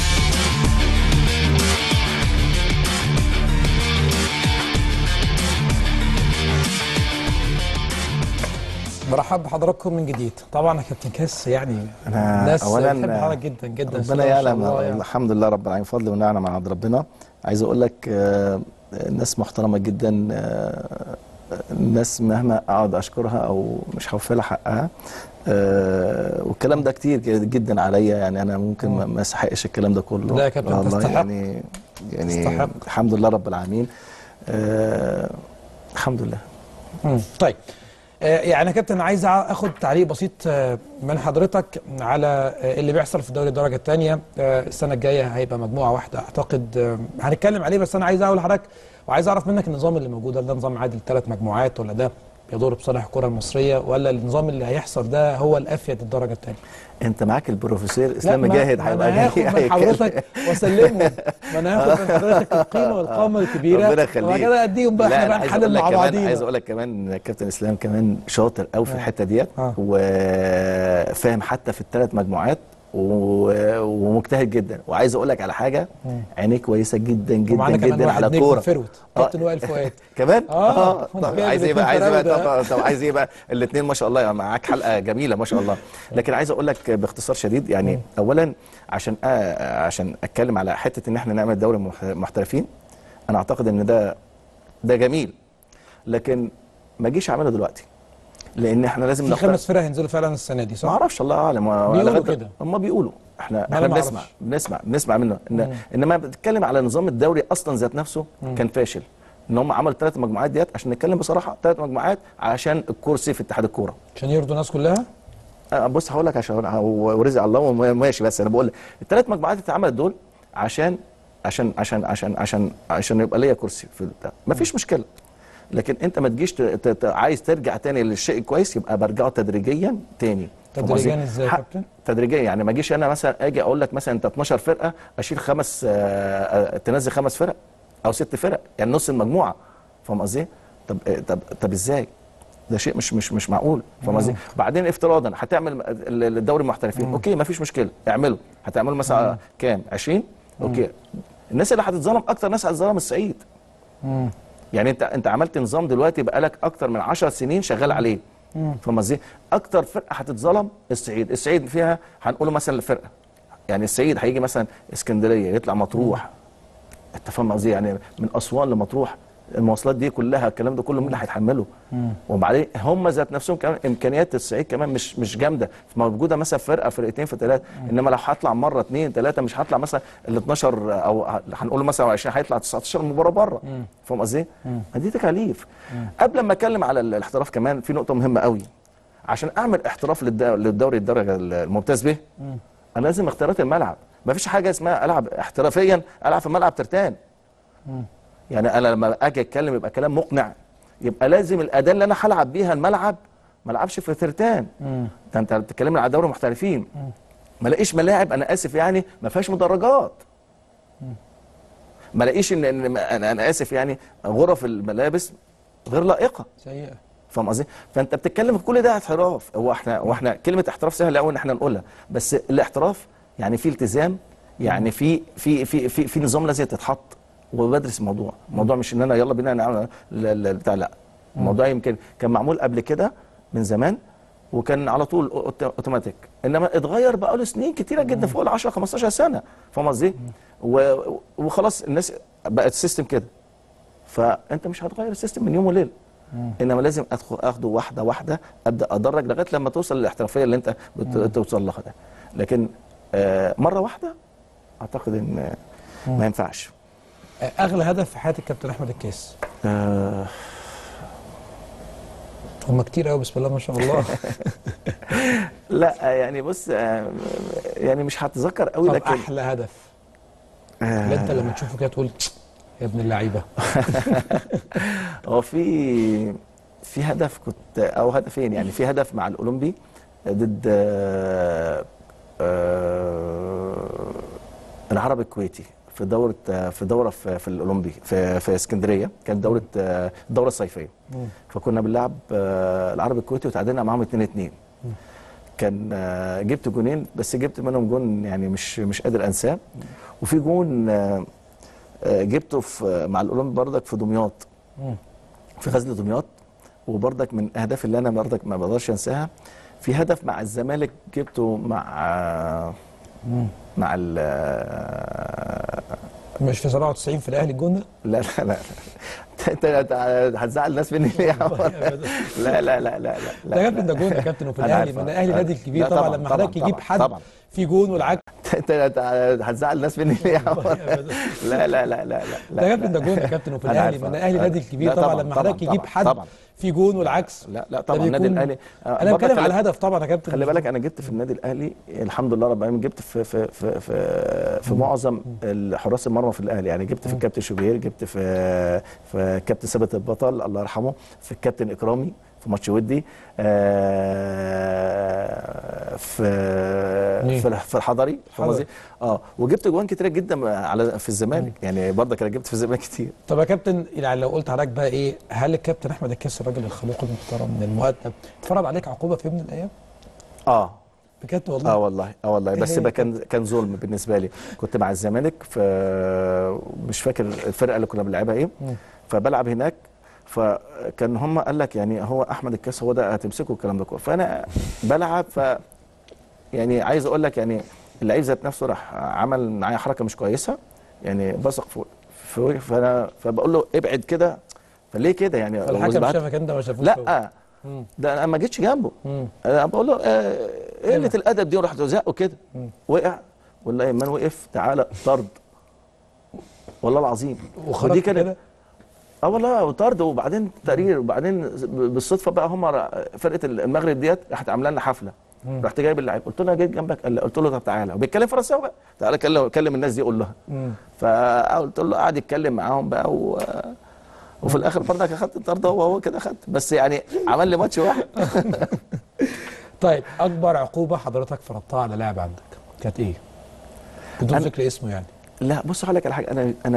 برحب بحضراتكم من جديد. طبعا يا كابتن كاس يعني الناس بتحب حضرتك جدا جدا، ربنا يعلم يعني. الحمد لله رب العالمين، فضل ونعمه من عند ربنا. عايز اقول لك الناس محترمه جدا، الناس مهما اقعد اشكرها او مش هوفي لها حقها، والكلام ده كتير جدا عليا، يعني انا ممكن ما استحقش الكلام ده كله. لا يا كابتن تستحق، يعني تستحق. الحمد لله رب العالمين، الحمد لله. طيب يعني يا كابتن عايز اخد تعليق بسيط من حضرتك على اللي بيحصل في الدوري الدرجه الثانيه. السنه الجايه هيبقى مجموعه واحده اعتقد هنتكلم عليه، بس انا عايز اقول لحضرتك وعايز اعرف منك النظام اللي موجود، هل ده نظام عادل 3 مجموعات، ولا ده يدور بصالح الكره المصريه، ولا النظام اللي هيحصل ده هو الافيد الدرجه الثانيه؟ انت معاك البروفيسور اسلام مجاهد هيبقى جاي هاخد من حضرتك واسلمهم، ما انا هاخد من حضرتك القيمه والقامه الكبيره، ربنا يخليك، وبعد كده اديهم بقى احنا بقى نحلل مع بعضينا. عايز اقول لك كمان كابتن اسلام كمان شاطر قوي في الحته ديت، وفاهم حتى في ال3 مجموعات، ومجتهد جدا. وعايز اقول لك على حاجه، عينيه كويسه جدا جدا جدا على كوره. كابتن وائل فؤاد كمان طب عايز ايه بقى؟ طب عايز ايه بقى؟ الاثنين ما شاء الله يعني معاك حلقه جميله ما شاء الله. لكن عايز اقول لك باختصار شديد، يعني اولا عشان اتكلم على حته ان احنا نعمل دوري محترفين، انا اعتقد ان ده جميل، لكن ما جيش اعمله دلوقتي، لان احنا لازم في 5 فرق هينزلوا فعلا السنه دي، صح؟ ما اعرفش، الله اعلم. بيقولوا كده، هم بيقولوا، احنا بنسمع منه انما بتتكلم على نظام الدوري اصلا ذات نفسه كان فاشل، ان هم عملوا 3 مجموعات ديت عشان نتكلم بصراحه، 3 مجموعات عشان الكرسي في اتحاد الكوره، عشان يرضوا الناس كلها. بص هقول لك عشان ورزق الله وماشي، بس انا بقول ال3 مجموعات اللي اتعملت دول عشان عشان عشان عشان عشان عشان يبقى ليا كرسي في البتاع، مفيش مشكله. لكن انت ما تجيش عايز ترجع تاني للشيء الكويس، يبقى برجعه تدريجيا تاني. تدريجيا ازاي يا كابتن؟ تدريجيا يعني ما اجيش انا مثلا اجي اقول لك مثلا انت 12 فرقه اشيل 5 تنزل 5 فرق او 6 فرق، يعني نص المجموعه، فاهم قصدي؟ طب ازاي؟ ده شيء مش معقول، فاهم قصدي؟ بعدين افتراضا هتعمل الدوري المحترفين، اوكي ما فيش مشكله، اعمله. هتعمله مثلا كام؟ 20؟ اوكي. الناس اللي هتتظلم اكتر ناس هتتظلم الصعيد. يعني انت عملت نظام دلوقتي بقالك اكتر من 10 سنين شغال عليه، فاهم ازاي؟ اكتر فرقه هتتظلم الصعيد فيها هنقوله مثلا الفرقه يعني السيد هيجي مثلا اسكندريه يطلع مطروح، انت فاهم قصدي؟ يعني من اسوان لمطروح المواصلات دي كلها الكلام ده كله مين اللي هيتحمله؟ وبعدين هم ذات نفسهم كمان امكانيات الصعيد كمان مش جامده، موجوده مثلا فرقه فرقتين في ثلاثه، انما لو هطلع مره اثنين ثلاثه مش هطلع مثلا ال 12 او هنقول مثلا 20 هيطلع 19 مباراه بره، فاهم قصدي؟ دي تكاليف. قبل ما اتكلم على الاحتراف كمان في نقطه مهمه قوي، عشان اعمل احتراف للدوري الدرجه الممتاز به انا لازم اختيارات الملعب، ما فيش حاجه اسمها العب احترافيا العب في ملعب ترتان. يعني انا لما اجي اتكلم يبقى كلام مقنع، يبقى لازم الاداه اللي انا هلعب بيها الملعب ما العبش في ترتان. ده انت بتتكلم على دوري محترفين، ما لاقيش ملاعب انا اسف يعني ما فيهاش مدرجات، ما لاقيش ان انا اسف يعني غرف الملابس غير لائقه سيئه، فاهم قصدي؟ فانت بتتكلم في كل ده احتراف. هو احنا كلمه احتراف سهله قوي ان احنا نقولها، بس الاحتراف يعني في التزام، يعني في نظام لازم تتحط، وبدرس الموضوع مش ان انا يلا بينا نعمل بتاع، لا الموضوع يمكن كان معمول قبل كده من زمان وكان على طول اوتوماتيك، انما اتغير بقى له سنين كتيره جدا فوق ال 10 15 سنه، فاهم قصدي؟ وخلاص الناس بقت السيستم كده، فانت مش هتغير السيستم من يوم وليله، انما لازم اخده واحده واحده، ابدا ادرج لغايه لما توصل للاحترافيه اللي انت بتوصل لها ده، لكن مره واحده اعتقد ان ما ينفعش. اغلى هدف في حياه الكابتن احمد الكاس؟ هم كتير قوي بسم الله ما شاء الله. لا يعني بص يعني مش هتذكر قوي، طب لكن احلى هدف اللي انت لما تشوفه كده تقول يا ابن اللعيبه. هو في هدف كنت او هدفين، يعني في هدف مع الاولمبي ضد العربي الكويتي في دوره في الاولمبي في اسكندريه، كانت الدوره الصيفيه، فكنا بنلعب العربي الكويتي وتعادلنا معاهم 2-2. كان جبت جونين، بس جبت منهم جون يعني مش قادر انساه، وفي جون جبته مع الاولمبي بردك في دمياط، في غزل دمياط، وبردك من الاهداف اللي انا بردك ما بقدرش انساها. في هدف مع الزمالك جبته مع مش في 97 في الاهلي الجون ده؟ لا لا لا انت هتزعل الناس مني ليه يا عمر؟ لا لا لا لا لا ده يا كابتن ده جون يا كابتن، وفي الاهلي من الاهلي نادي الكبير طبعا لما حضرتك يجيب حد في جون والعكس. انت هتزعل الناس مني ليه يا عمر؟ لا لا لا لا لا ده يا كابتن ده جون يا كابتن، وفي الاهلي من الاهلي نادي الكبير طبعا لما حضرتك يجيب حد في جون والعكس. لا طبعا النادي الاهلي انا بتكلم على الهدف طبعا يا كابتن. خلي بالك انا جبت في النادي الاهلي الحمد لله رب العالمين، جبت في معظم حراس المرمى في الاهلي، يعني جبت في الكابتن شوبير، جبت في الكابتن ثابت البطل الله يرحمه، في الكابتن اكرامي في ماتش ودي، في الحضري، وجبت جوان كتير جدا في الزمالك، يعني برضك انا جبت في الزمالك كتير. طب يا كابتن يعني لو قلت حضرتك بقى ايه، هل الكابتن احمد الكاس الراجل الخلوق المحترم المؤدب اتفرض عليك عقوبه في يوم من الايام؟ بجد والله؟ والله بس بقى كان ظلم بالنسبه لي. كنت مع الزمالك مش فاكر الفرقه اللي كنا بنلعبها ايه، فبلعب هناك، فكان هم قال لك يعني هو احمد الكاس هو ده هتمسكه الكلام ده كله، فانا بلعب يعني عايز اقول لك يعني اللعيب ذات نفسه راح عمل معايا حركه مش كويسه، يعني بصق فوق فبقول له ابعد كده، فليه كده يعني؟ الحكم شافك انت ما شافوش؟ لا ده انا ما جيتش جنبه، انا بقول له قله الادب دي، ورحت زقه كده، وقع، والله ايمان وقف تعالى طرد والله العظيم، ودي كده والله طرد، وبعدين تقرير، وبعدين بالصدفه بقى هم فرقه المغرب ديت راحت عامله لنا حفله، رحت جايب اللعيب، قلت له انا جيت جنبك، قلت له طب تعالى، وبيتكلم فرنساوي بقى، تعالى كلم الناس دي قول لها، فقلت له قعد يتكلم معاهم بقى وفي الاخر برضك اخدت الطرد، هو كده اخدت، بس يعني عمل لي ماتش واحد. طيب اكبر عقوبه حضرتك فرضتها على لاعب عندك كانت ايه؟ بدون ذكر اسمه يعني. لا بص هقول لك على حاجه، انا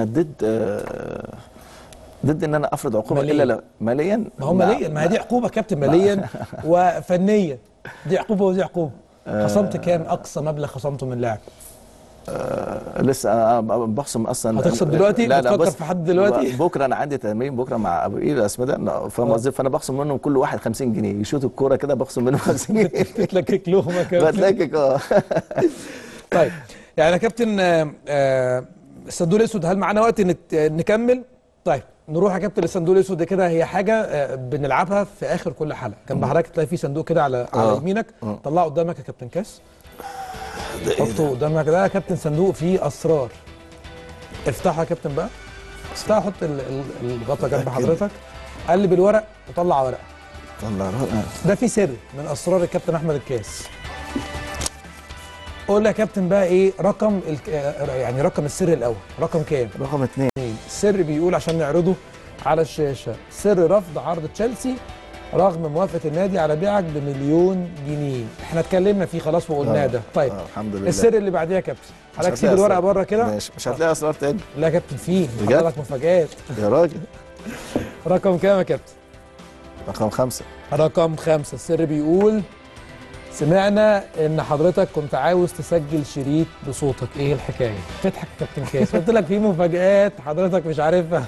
ضد ان انا افرض عقوبه ماليا. الا ماليا. ما هو ماليا، ما هي دي عقوبه كابتن، ماليا وفنيا، دي عقوبه ودي عقوبه. خصمت كام اقصى مبلغ خصمته من لاعب؟ لسه انا بخصم اصلا. هتخصم دلوقتي؟ لا بتفكر في حد دلوقتي؟ بكره انا عندي تمرين بكره مع ابو قير اسمده، فاهم قصدي؟ فانا بخصم منهم كل واحد 50 جنيه يشوط الكوره كده، بخصم منهم 50 جنيه. تتلكك لهم يا كابتن. بتلكك طيب يعني يا كابتن الصندوق الاسود، هل معانا وقت نكمل؟ طيب نروح يا كابتن للصندوق الاسود. كده هي حاجه بنلعبها في اخر كل حلقه. جنب حضرتك تلاقي في صندوق كده على يمينك، طلعه قدامك يا كابتن كاس، حطه قدامك. ده يا كابتن صندوق فيه اسرار. افتحه يا كابتن بقى، افتحه، حط الغطا جنب حضرتك، قلب الورق وطلع ورقه. طلع ورقه. ده فيه سر من اسرار الكابتن احمد الكاس. قول لي يا كابتن بقى ايه رقم يعني رقم السر الاول، رقم كام؟ رقم 2. السر بيقول عشان نعرضه على الشاشه: سر رفض عرض تشيلسي رغم موافقه النادي على بيعك ب1,000,000 جنيه. احنا اتكلمنا فيه خلاص وقلناه ده. طيب الحمد لله. السر اللي بعديها يا كابتن، حضرتك سيب الورقه بره كده. ماشي، مش هتلاقي اسرار تاني. لا يا كابتن فيه، حضرتك مفاجآت يا راجل. رقم كام يا كابتن؟ رقم 5. رقم 5. السر بيقول: سمعنا ان حضرتك كنت عاوز تسجل شريط بصوتك. ايه الحكايه؟ تضحك يا كابتن كاس، قلت لك في مفاجآت حضرتك مش عارفها.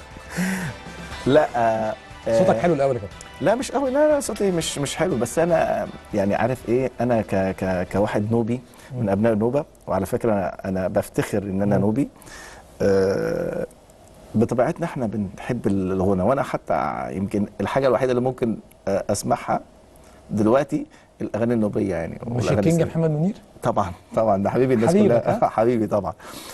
لا صوتك حلو الاول يا كابتن. لا مش قوي، لا صوتي مش حلو، بس انا يعني عارف ايه، انا كواحد نوبي من ابناء النوبه، وعلى فكره انا بفتخر ان انا نوبي. بطبيعتنا احنا بنحب الغنى، وانا حتى يمكن الحاجه الوحيده اللي ممكن اسمعها دلوقتي الاغاني النوبيه يعني. مش الكينج محمد منير؟ طبعا ده حبيبي الناس كلها. حبيبي طبعا.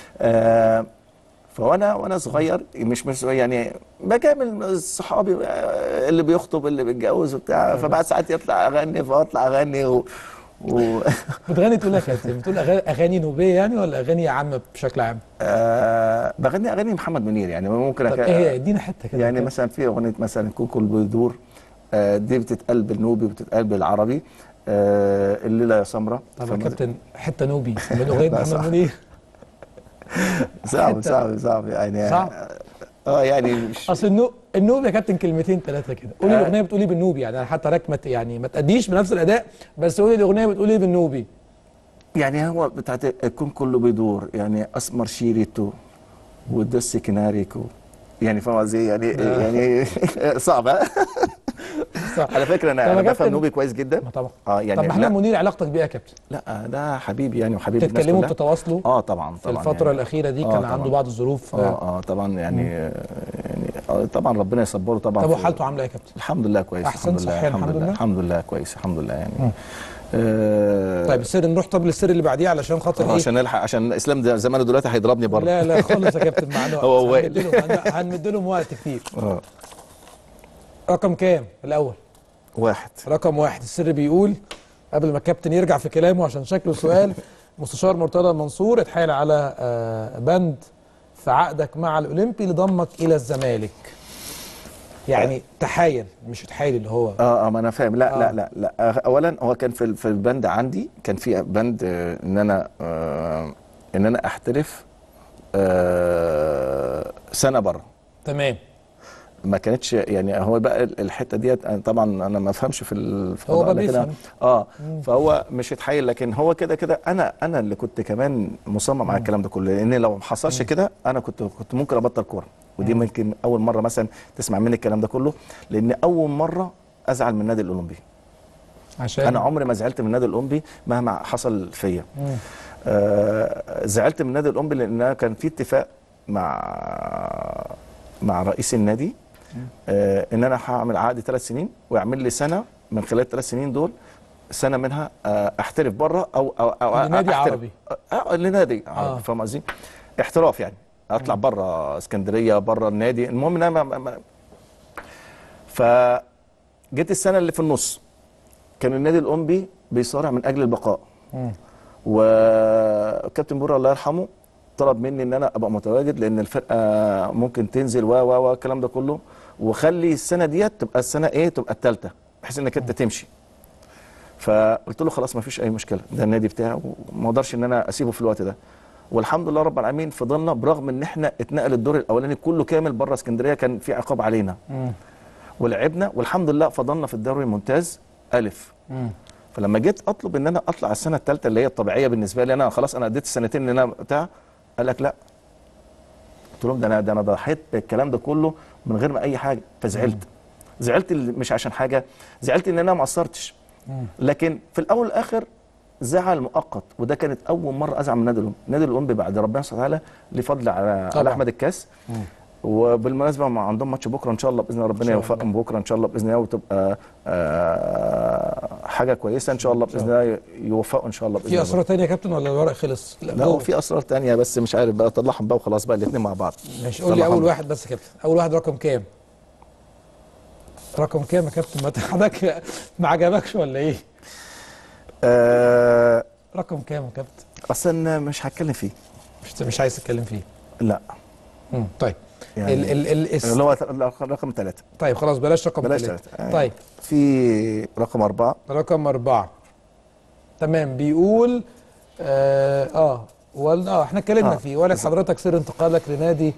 وانا صغير، مش يعني بجامل صحابي اللي بيخطب اللي بيتجوز وبتاع، فبعد ساعات يطلع اغني، فاطلع اغني بتغني تقول يا كابتن، بتقول اغاني نوبيه يعني ولا اغاني عامه بشكل عام؟ بغني اغاني محمد منير يعني. ممكن طب ايه، ادينا حته كده يعني مثلا في اغنيه مثلا كوكو البيدور، دي بتتقال بالنوبي وبتتقال بالعربي. الليله يا سمره. طب يا كابتن حته نوبي من اغنيه محمد منير. صعب يعني. صعب يعني مش اصل النوبي يا كابتن كلمتين ثلاثه كده. قولي الاغنيه بتقولي بالنوبي يعني، انا حتى حضرتك ما تأديش بنفس الاداء، بس قولي الاغنيه بتقولي بالنوبي. يعني هو بتاعت الكون كله بيدور يعني، اسمر شيريتو ودس كناريكو يعني، فاهم قصدي يعني صعبه. على فكره انا بفهم نوبي كويس جدا. طبعا. يعني طب محمد منير علاقتك بيه يا كابتن؟ لا ده حبيبي يعني، وحبيب الناس كلها. بتتكلموا بتتواصلوا؟ طبعا في الفتره يعني الاخيره دي كان عنده بعض الظروف. طبعا يعني طبعا ربنا يصبره طبعا. طب وحالته عامله ايه يا كابتن؟ الحمد لله كويس. احسن صحيا الحمد لله كويس الحمد لله يعني. طيب السر، نروح طب للسر اللي بعديه علشان خاطر ايه؟ عشان نلحق، عشان اسلام زمانه دلوقتي هيضربني بره. لا خالص يا كابتن، معانا وقت. هو هنمد لهم وقت كتير. رقم كام الاول؟ 1. رقم 1. السر بيقول، قبل ما الكابتن يرجع في كلامه عشان شكله سؤال: مستشار مرتضى منصور اتحايل على بند في عقدك مع الاولمبي لضمك الى الزمالك. يعني تحايل مش اتحايل اللي هو ما انا فاهم. لا اولا هو كان في البند عندي، كان في بند ان انا احترف سنه بره. تمام. ما كانتش يعني، هو بقى الحته ديت طبعا انا ما افهمش في هو بيفهم. فهو مش اتحايل، لكن هو كده انا اللي كنت كمان مصمم على الكلام ده كله، لان لو ما حصلش كده انا كنت ممكن ابطل كوره. ودي يمكن اول مره مثلا تسمع مني الكلام ده كله، لان اول مره ازعل من النادي الاولمبي. عشان انا عمري ما زعلت من النادي الاولمبي مهما حصل فيا. زعلت من النادي الاولمبي لان كان في اتفاق مع رئيس النادي ان انا هعمل عقد 3 سنين، ويعمل لي سنه من خلال 3 سنين دول، سنه منها احترف بره او لنادي عربي. لنادي عربي، فاهم قصدي؟ احتراف يعني، اطلع بره اسكندريه، بره النادي. المهم ان انا فجيت السنه اللي في النص كان النادي الاولمبي بيصارع من اجل البقاء. وكابتن بورا الله يرحمه طلب مني ان انا ابقى متواجد، لان الفرقه ممكن تنزل الكلام ده كله، وخلي السنه ديت تبقى السنه تبقى الثالثه، بحيث انك انت تمشي. فقلت له خلاص ما فيش اي مشكله، ده النادي بتاعه وما اقدرش ان انا اسيبه في الوقت ده. والحمد لله رب العالمين فضلنا، برغم ان احنا اتنقل الدور الاولاني كله كامل بره اسكندريه، كان في عقاب علينا. ولعبنا والحمد لله فضلنا في الدوري الممتاز الف. فلما جيت اطلب ان انا اطلع السنه الثالثه اللي هي الطبيعيه بالنسبه لي، انا خلاص انا اديت السنتين ان انا بتاع، قال لك لا. قلت لهم ده انا ضحيت بالكلام ده كله من غير ما اي حاجه. فزعلت. زعلت مش عشان حاجه، زعلت ان انا ما قصرتش. لكن في الاول والاخر زعل مؤقت، وده كانت اول مره ازعل من النادي الاولمبي. النادي الاولمبي بعد ربنا سبحانه وتعالى ليه فضل على احمد الكاس. وبالمناسبه ما عندهم ماتش بكره ان شاء الله باذن الله، ربنا يوفقهم بكره ان شاء الله باذن الله، وتبقى حاجه كويسه ان شاء الله باذن الله، يوفقوا ان شاء الله باذن الله. في اسرار ثانيه يا كابتن ولا الورق خلص؟ لا هو في اسرار ثانيه بس مش عارف بقى اطلعهم بقى وخلاص بقى الاثنين مع بعض. ماشي، قول لي اول واحد بس يا كابتن، اول واحد رقم كام؟ رقم كام يا كابتن؟ ما حضرتك ما عجبكش ولا ايه؟ رقم كام يا كابتن؟ اصلا مش هتكلم فيه. مش عايز تتكلم فيه؟ لا. طيب يعني اللي هو رقم 3. طيب خلاص بلاش رقم 3. طيب في رقم 4. رقم 4 تمام. بيقول احنا اتكلمنا فيه. ولد حضرتك سر انتقالك لنادي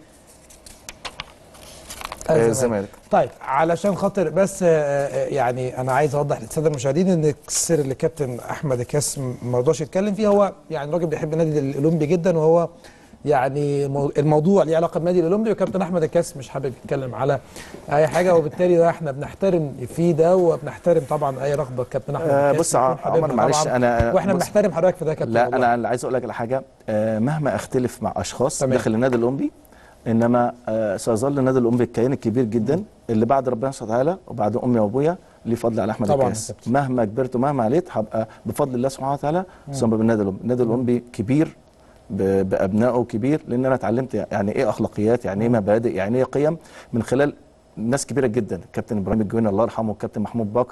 الزمالك. طيب علشان خاطر بس يعني انا عايز اوضح للساده المشاهدين ان السر اللي كابتن احمد الكاس ما رضاش يتكلم فيه، هو يعني راجل بيحب النادي الاولمبي جدا، وهو يعني الموضوع ليه علاقه بالنادي الاولمبي، وكابتن احمد الكاس مش حابب يتكلم على اي حاجه، وبالتالي ده احنا بنحترم فيه ده، وبنحترم طبعا اي رغبه كابتن احمد الكاس. بص عمر معلش واحنا بنحترم حضرتك في ده يا كابتن. لا انا اللي عايز اقول لك على حاجه، مهما اختلف مع اشخاص داخل النادي الاولمبي، انما سيظل النادي الاولمبي الكيان الكبير جدا اللي بعد ربنا سبحانه وتعالى وبعد امي وابويا ليه فضل على احمد الكاس. مهما كبرت ومهما عليت هبقى بفضل الله سبحانه وتعالى ثم بالنادي الاولمبي. النادي الاولمبي كبير بابنائه كبير، لان انا اتعلمت يعني ايه اخلاقيات، يعني ايه مبادئ، يعني ايه قيم من خلال ناس كبيره جدا. كابتن ابراهيم الجويني الله يرحمه، الكابتن محمود بكر،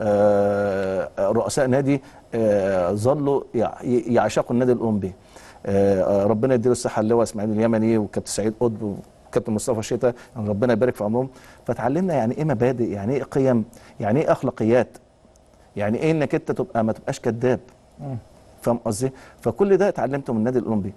رؤساء نادي ظلوا يعشقوا النادي الاولمبي. ربنا يديله الصحه، اللي هو اسماعيل اليمني وكابتن سعيد قطب وكابتن مصطفى شتا، يعني ربنا يبارك في عمرهم. فتعلمنا يعني ايه مبادئ، يعني ايه قيم، يعني ايه اخلاقيات، يعني ايه انك انت تبقى ما تبقاش كذاب. فاهم قصدي؟ فكل ده اتعلمته من النادي الاولمبي.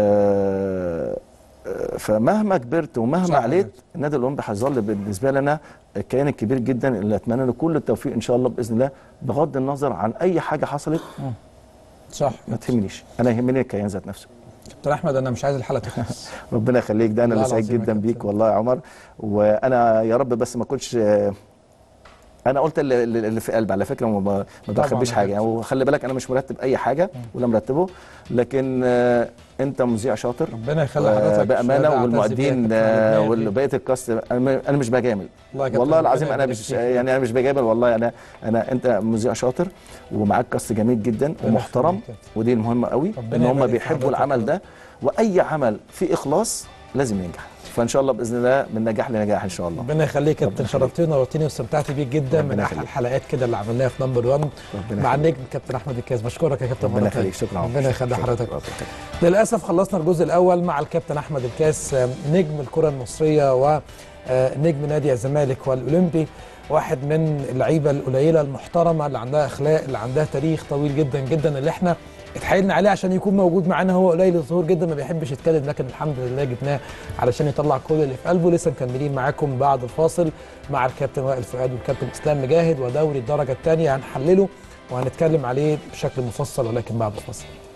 فمهما كبرت ومهما عليت النادي الاولمبي هيظل بالنسبه لنا الكيان الكبير جدا اللي اتمنى له كل التوفيق ان شاء الله باذن الله، بغض النظر عن اي حاجه حصلت. صح، ما تهمنيش، انا يهمني الكيان ذات نفسه. كابتن احمد انا مش عايز الحلقه تخلص. ربنا يخليك، ده انا اللي سعيد جدا بيك والله يا عمر، وانا يا رب بس ما كنتش انا قلت اللي في قلبي على فكره، ما بخبيش حاجه يعني. وخلي بالك انا مش مرتب اي حاجه ولا مرتبه، لكن انت مذيع شاطر ربنا يخلي حضرتك بامانه، والمؤدين وبقيه الكاست انا مش بجامل والله العظيم، انا مش يعني انا مش بجامل والله. انا انت مذيع شاطر ومعاك كاست جميل جدا ومحترم، ودي المهمه قوي ان هم بيحبوا العمل ده، واي عمل فيه اخلاص لازم ينجح. فان شاء الله باذن الله من نجاح لنجاح ان شاء الله. ربنا يخليك يا كابتن، شرفتني ونورتني واستمتعت بيك جدا. من احلى الحلقات كده اللي عملناها في نمبر 1 مع النجم كابتن احمد الكاس. بشكرك يا كابتن. ربنا يخليك، شكرا. ربنا يخلي حضرتك. للاسف خلصنا الجزء الاول مع الكابتن احمد الكاس، نجم الكره المصريه ونجم نادي الزمالك والاولمبي، واحد من اللعيبه القليله المحترمه اللي عندها اخلاق، اللي عندها تاريخ طويل جدا جدا، اللي احنا اتحايلنا عليه عشان يكون موجود معانا. هو قليل الظهور جدا، ما بيحبش يتكلم، لكن الحمد لله جبناه علشان يطلع كل اللي في قلبه. لسه مكملين معاكم بعد الفاصل مع الكابتن وائل فؤاد والكابتن اسلام مجاهد، ودوري الدرجه الثانيه هنحلله وهنتكلم عليه بشكل مفصل، ولكن بعد الفاصل.